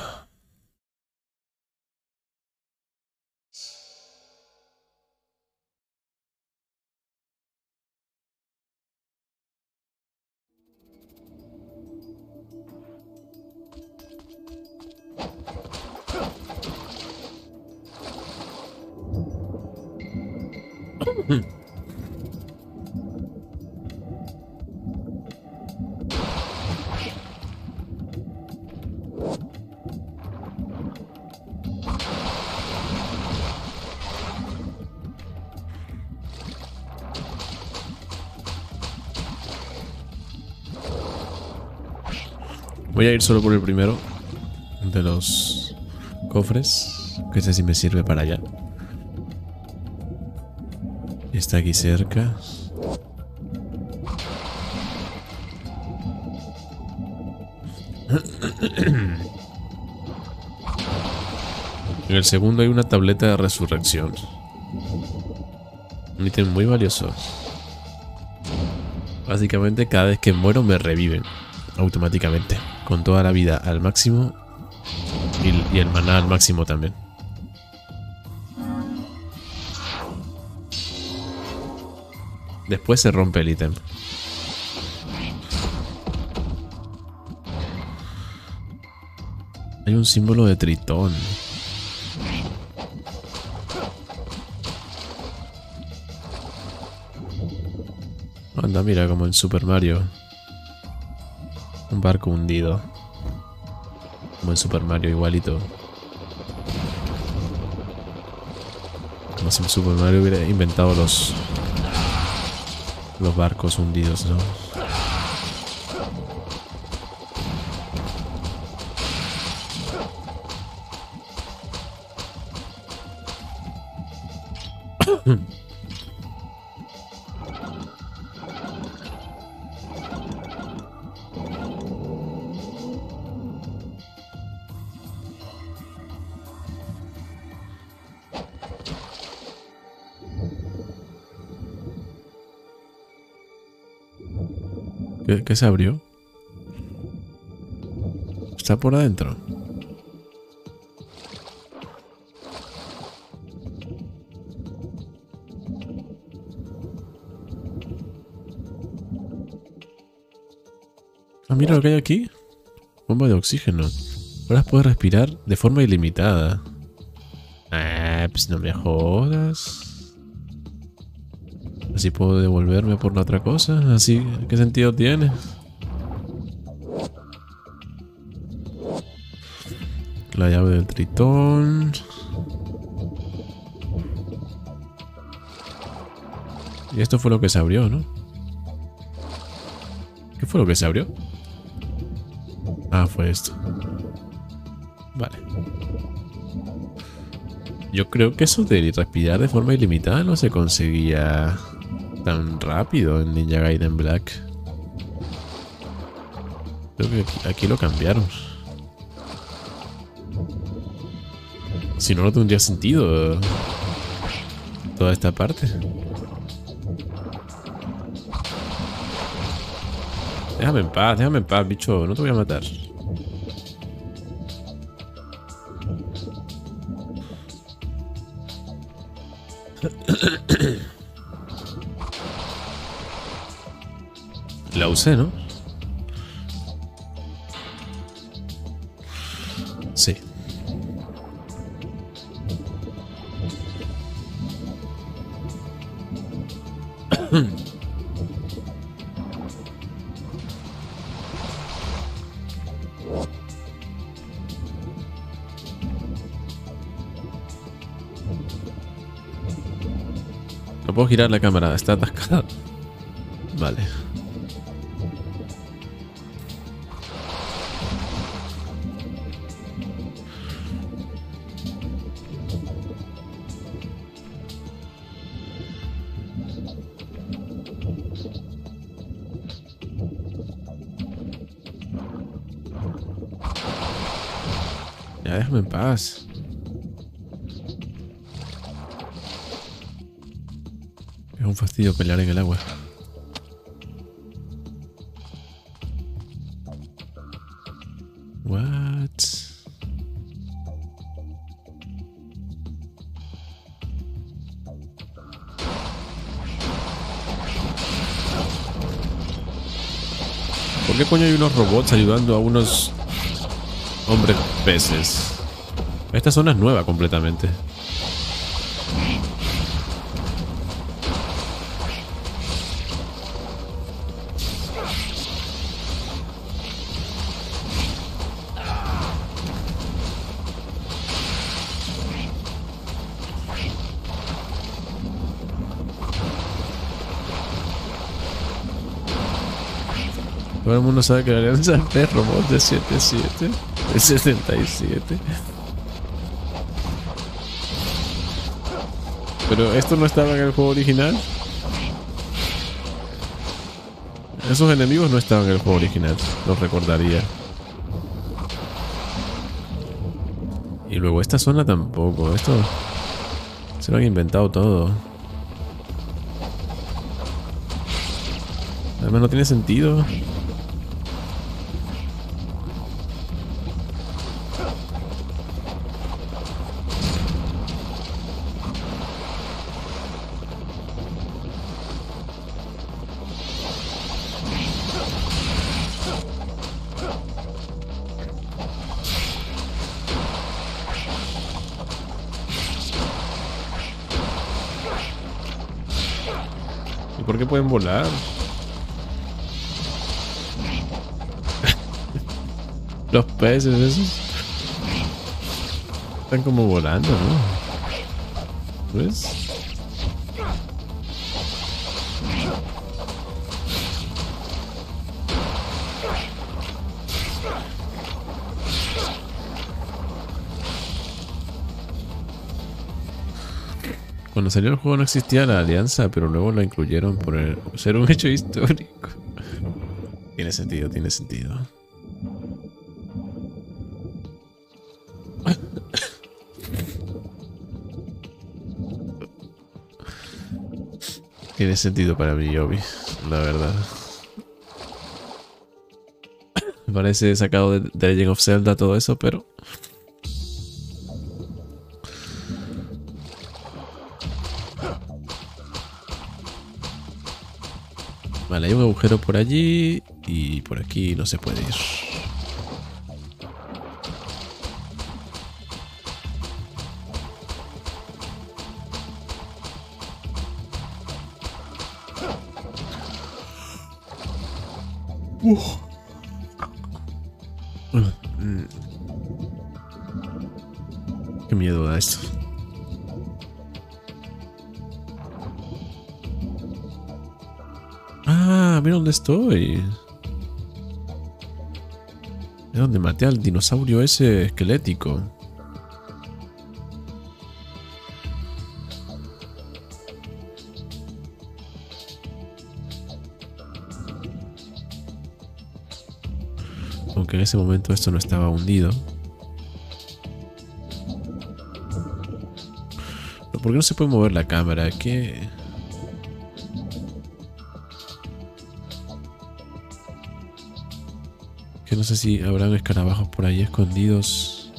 Speaker 1: Voy a ir solo por el primero de los cofres, que sé si me sirve para allá. Está aquí cerca. En el segundo hay una tableta de resurrección. Un ítem muy valioso. Básicamente cada vez que muero me reviven automáticamente, con toda la vida al máximo y el maná al máximo también. Después se rompe el ítem. Hay un símbolo de Tritón. Anda, mira, como en Super Mario. Un barco hundido. Como en Super Mario, igualito. Como si Super Mario hubiera inventado los barcos hundidos, ¿no? ¿Qué se abrió? Está por adentro. Ah, mira lo que hay aquí. Bomba de oxígeno. Ahora puedes respirar de forma ilimitada. Ah, pues no me jodas. Así puedo devolverme por la otra cosa. Así, ¿qué sentido tiene? La llave del Tritón. Y esto fue lo que se abrió, ¿no? ¿Qué fue lo que se abrió? Ah, fue esto. Vale. Yo creo que eso de respirar de forma ilimitada no se conseguía tan rápido en Ninja Gaiden Black. Creo que aquí lo cambiaron. Si no, no tendría sentido toda esta parte. Déjame en paz, bicho. No te voy a matar. La usé, ¿no? Sí. No puedo girar la cámara, está atascada. Vale. Ya déjame en paz. Es un fastidio pelear en el agua. What? ¿Por qué coño hay unos robots ayudando a unos hombres peces? Esta zona es nueva completamente. Todo el mundo sabe que la alianza es de robots de 77, de 77. Pero esto no estaba en el juego original. Esos enemigos no estaban en el juego original, los recordaría. Y luego esta zona tampoco. Esto se lo han inventado todo. Además no tiene sentido. ¿Y por qué pueden volar? Los peces esos están como volando, ¿no? ¿Ves? Cuando salió el juego no existía la alianza, pero luego la incluyeron por ser un hecho histórico. Tiene sentido, tiene sentido. Tiene sentido para mí, Yobi, la verdad. Me parece sacado de The Legend of Zelda todo eso, pero... Vale, hay un agujero por allí y por aquí no se puede ir. Qué miedo da esto. Ah, mira dónde estoy. Es donde maté al dinosaurio ese esquelético. Aunque en ese momento esto no estaba hundido. ¿Pero por qué no se puede mover la cámara? ¿Qué? Que no sé si habrán escarabajos por ahí escondidos.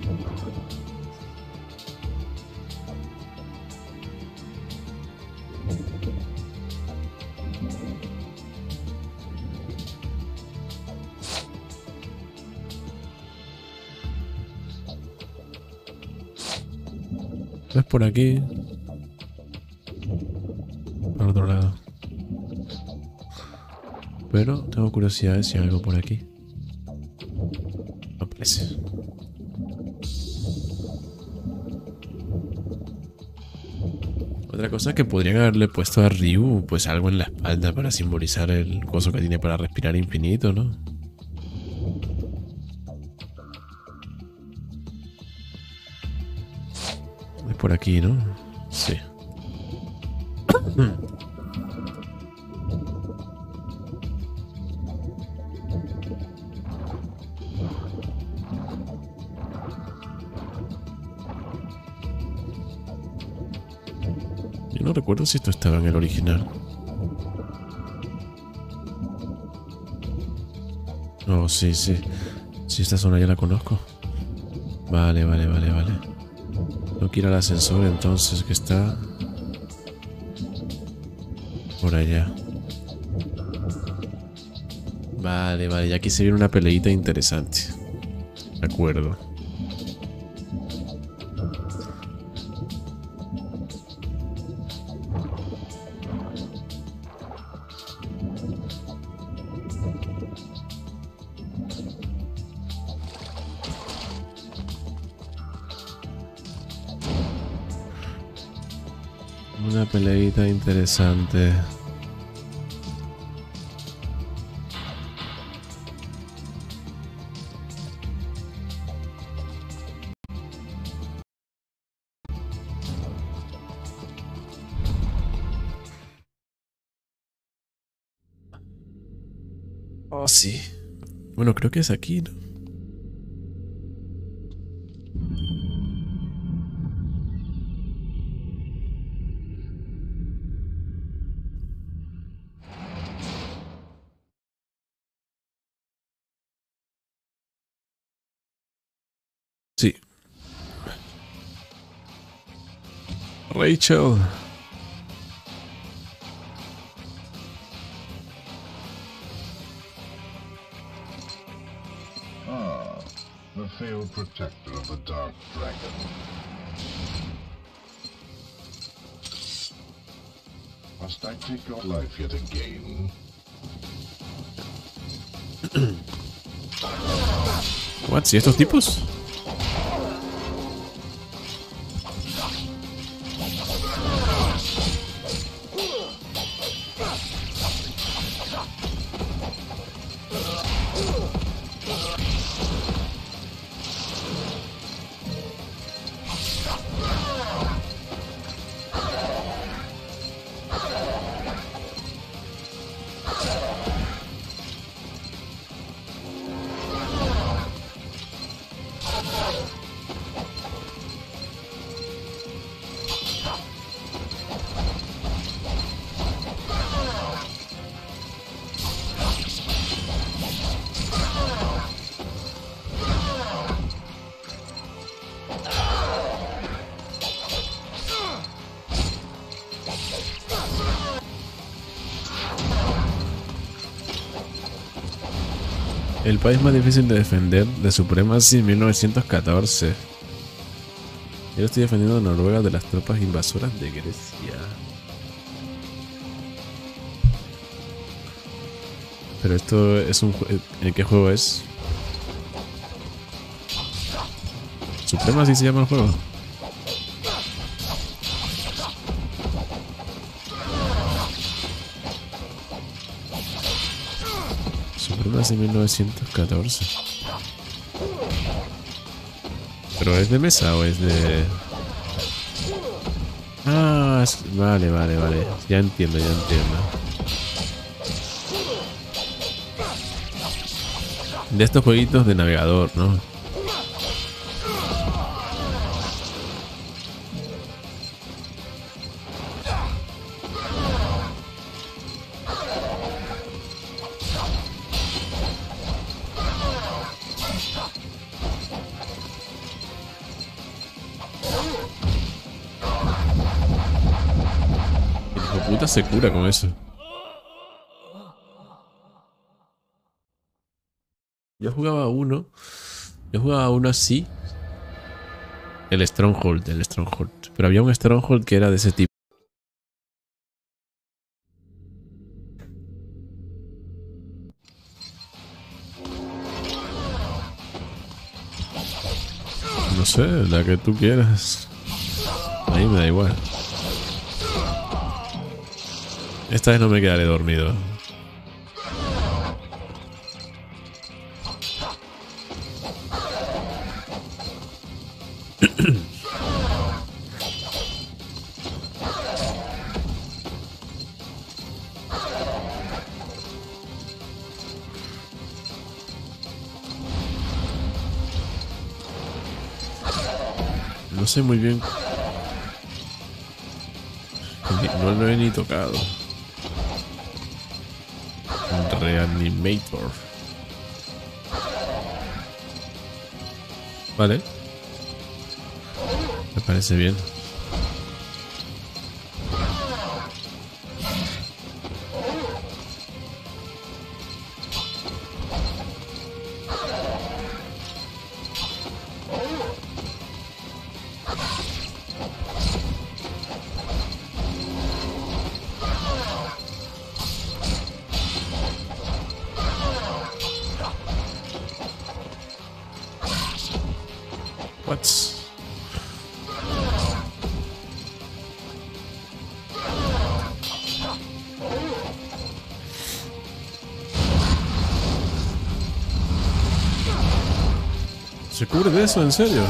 Speaker 1: No es por aquí. Por otro lado. Pero tengo curiosidad de si hay algo por aquí. No parece. Otra cosa que podrían haberle puesto a Ryu, pues algo en la espalda para simbolizar el coso que tiene para respirar infinito, ¿no? Es por aquí, ¿no? Sí. Yo no recuerdo si esto estaba en el original. Oh, sí, sí. Sí, esta zona ya la conozco. Vale. No quiero el ascensor entonces, que está por allá. Vale, ya aquí se viene una peleita interesante. De acuerdo. Una peleita interesante. Oh, sí. Bueno, creo que es aquí, ¿no? Sí. Rachel.
Speaker 2: Ah, the failed protector of the Dark Dragon. Must I take your life yet again?
Speaker 1: What? ¿Sí estos tipos? El país más difícil de defender de Supremacy 1914. Yo estoy defendiendo a Noruega de las tropas invasoras de Grecia. Pero esto es un juego. ¿En qué juego es? Supremacy se llama el juego. Supremacy 1914. ¿Pero es de mesa o es de...? Ah, vale. Ya entiendo. De estos jueguitos de navegador, ¿no? hijo puta se cura con eso. Yo jugaba uno así. El Stronghold. Pero había un Stronghold que era de ese tipo. No sé, la que tú quieras. Ahí me da igual. Esta vez no me quedaré dormido. No sé muy bien. No lo he ni tocado. Reanimator. Vale. Me parece bien. What? ¿Se cubre de eso? ¿En serio?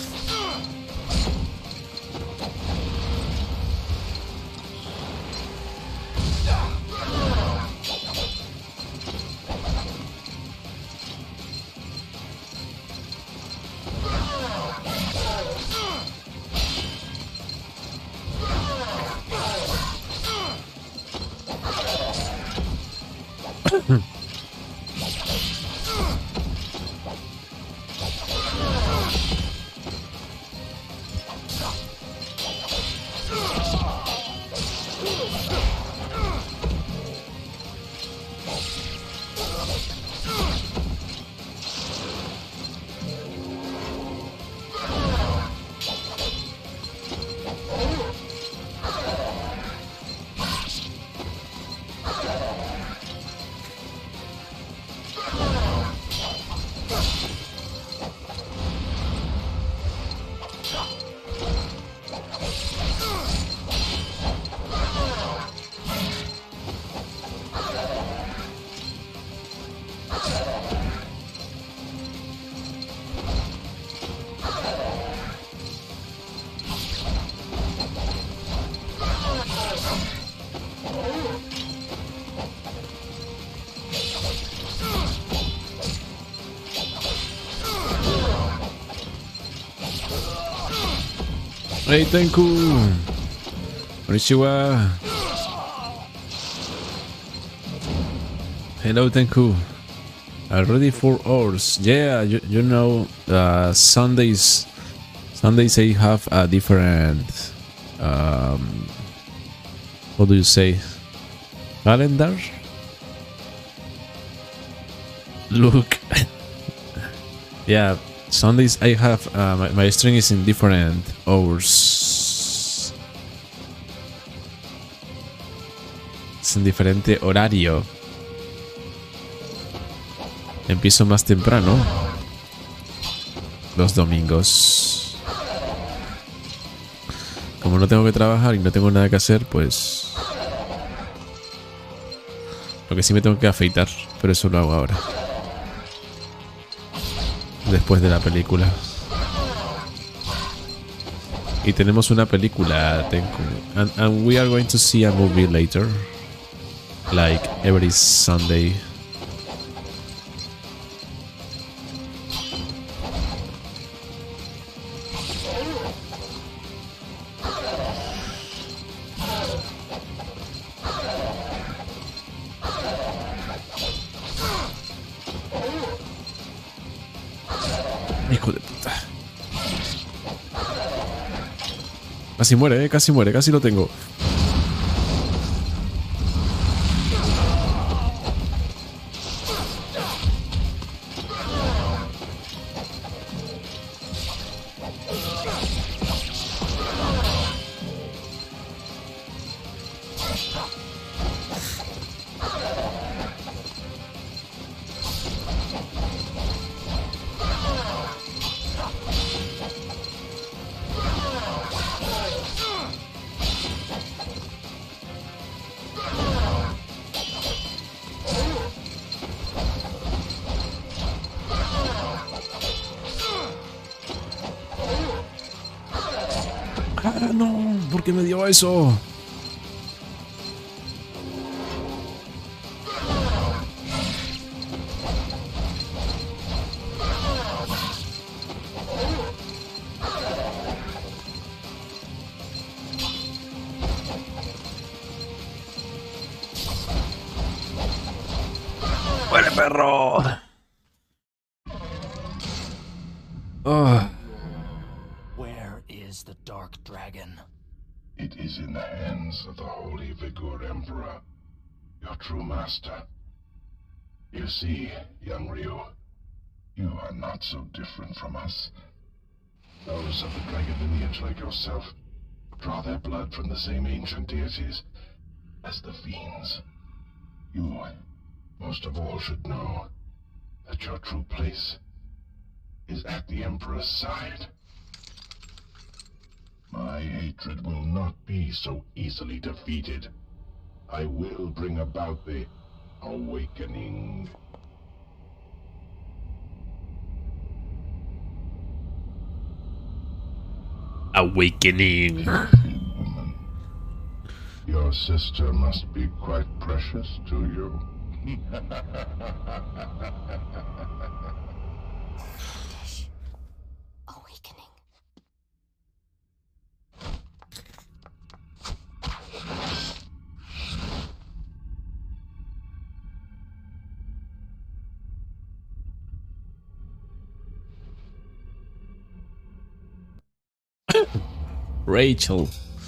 Speaker 1: Hey Tenku, konnichiwa. Hello Tenku. Already 4 hours. Yeah, you know, Sundays I have a different, what do you say, calendar? Look. Yeah. Sundays I have my stream is in different hours. Es en diferente horario. Empiezo más temprano los domingos. Como no tengo que trabajar y no tengo nada que hacer, pues lo que sí me tengo que afeitar, pero eso lo hago ahora. Después de la película. Y tenemos una película, and we are going to see a movie later, like every Sunday. Hijo de puta. Casi muere, casi muere, casi lo tengo. Ah, no, ¿por qué me dio eso? ¡Muere, perro! Oh.
Speaker 3: Where is the Dark Dragon?
Speaker 2: It is in the hands of the Holy Vigor Emperor, your true master. You see, young Ryu, you are not so different from us. Those of the dragon lineage like yourself draw their blood from the same ancient deities as the fiends. You, most of all, should know that your true place is at the Emperor's side. My hatred will not be so easily defeated. I will bring about the awakening.
Speaker 1: Awakening.
Speaker 2: Woman, your sister must be quite precious to you.
Speaker 4: Awakening.
Speaker 1: Rachel.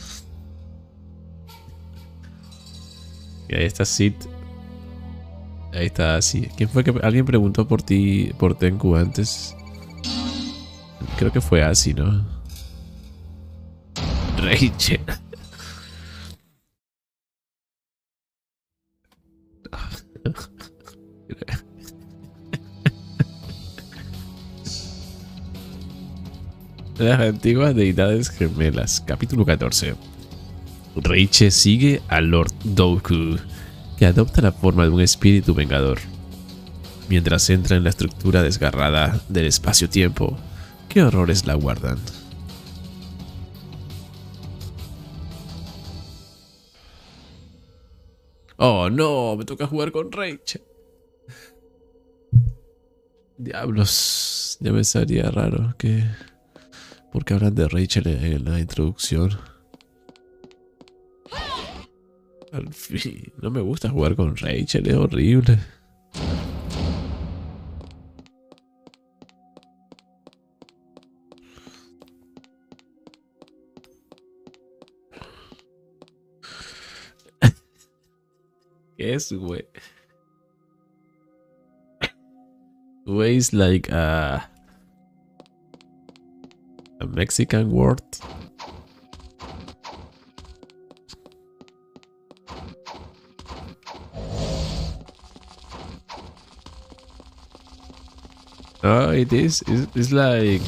Speaker 1: Y ahí está Sid. Ahí está así. ¿Quién fue que alguien preguntó por ti, por Tenku antes? Creo que fue así, ¿no? Rachel. Las antiguas deidades gemelas. Capítulo 14. Reiche sigue a Lord Doku, que adopta la forma de un espíritu vengador. Mientras entra en la estructura desgarrada del espacio-tiempo, ¿qué horrores la guardan? Oh no, me toca jugar con Reiche. Diablos, ya me estaría raro que... ¿Por qué hablan de Rachel en la introducción? Al fin, no me gusta jugar con Rachel, es horrible. ¿Qué es, güey? Güey is like a Mexican word. Oh, it is. It's like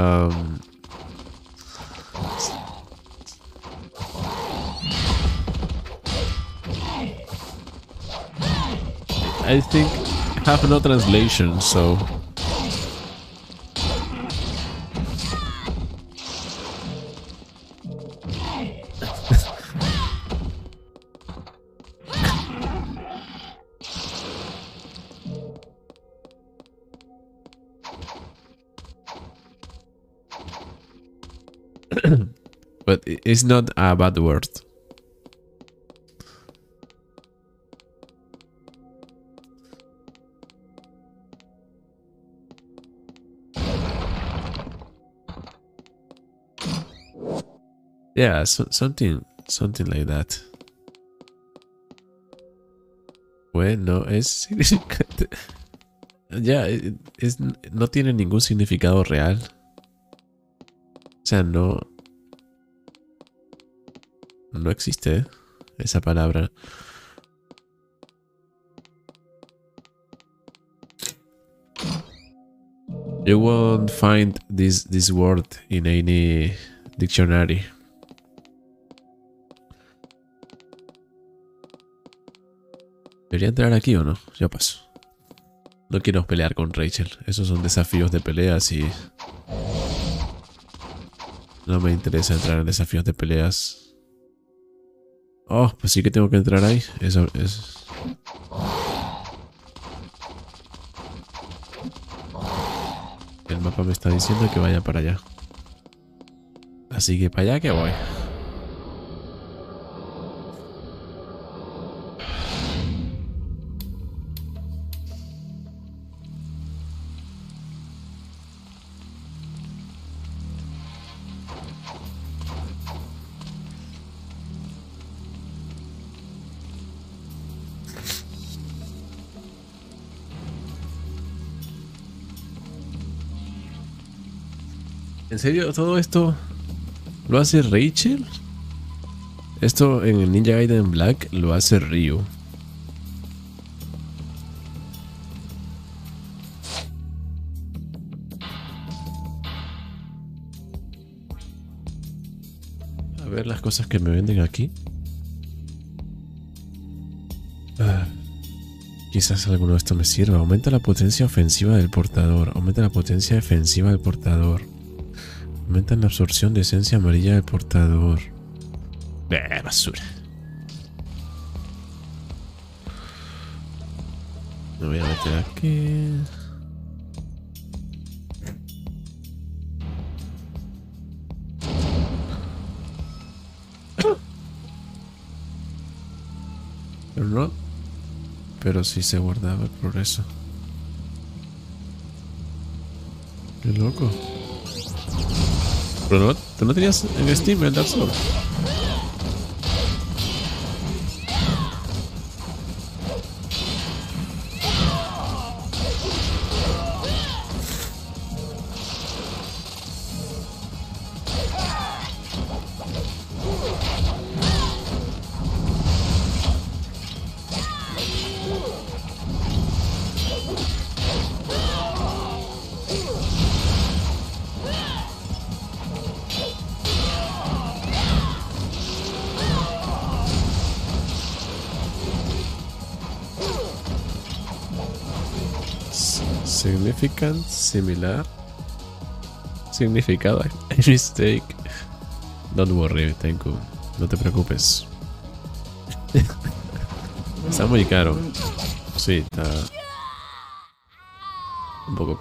Speaker 1: I think I have no translation, so but it's not a bad word. Yeah, something like that. Bueno, es significante. Ya, no tiene ningún significado real. O sea, no existe esa palabra. You won't find this word in any dictionary. ¿Debería entrar aquí o no? Ya paso. No quiero pelear con Rachel. Esos son desafíos de peleas y... No me interesa entrar en desafíos de peleas. Oh, pues sí que tengo que entrar ahí. Eso es... El mapa me está diciendo que vaya para allá. Así que para allá que voy. ¿En serio todo esto lo hace Rachel? Esto en el Ninja Gaiden Black lo hace Ryu. A ver las cosas que me venden aquí. Quizás alguno de esto me sirva. Aumenta la potencia ofensiva del portador. Aumenta la potencia defensiva del portador. Aumenta la absorción de esencia amarilla del portador. Basura. Me voy a meter aquí. Pero no. Pero sí se guardaba el progreso. Qué loco. Pero no, ¿tú no tenías en Steam el Dark Souls? Significant, similar. Significado, mistake. Don't worry, Tenku. No te preocupes. Está muy caro. Sí, está un poco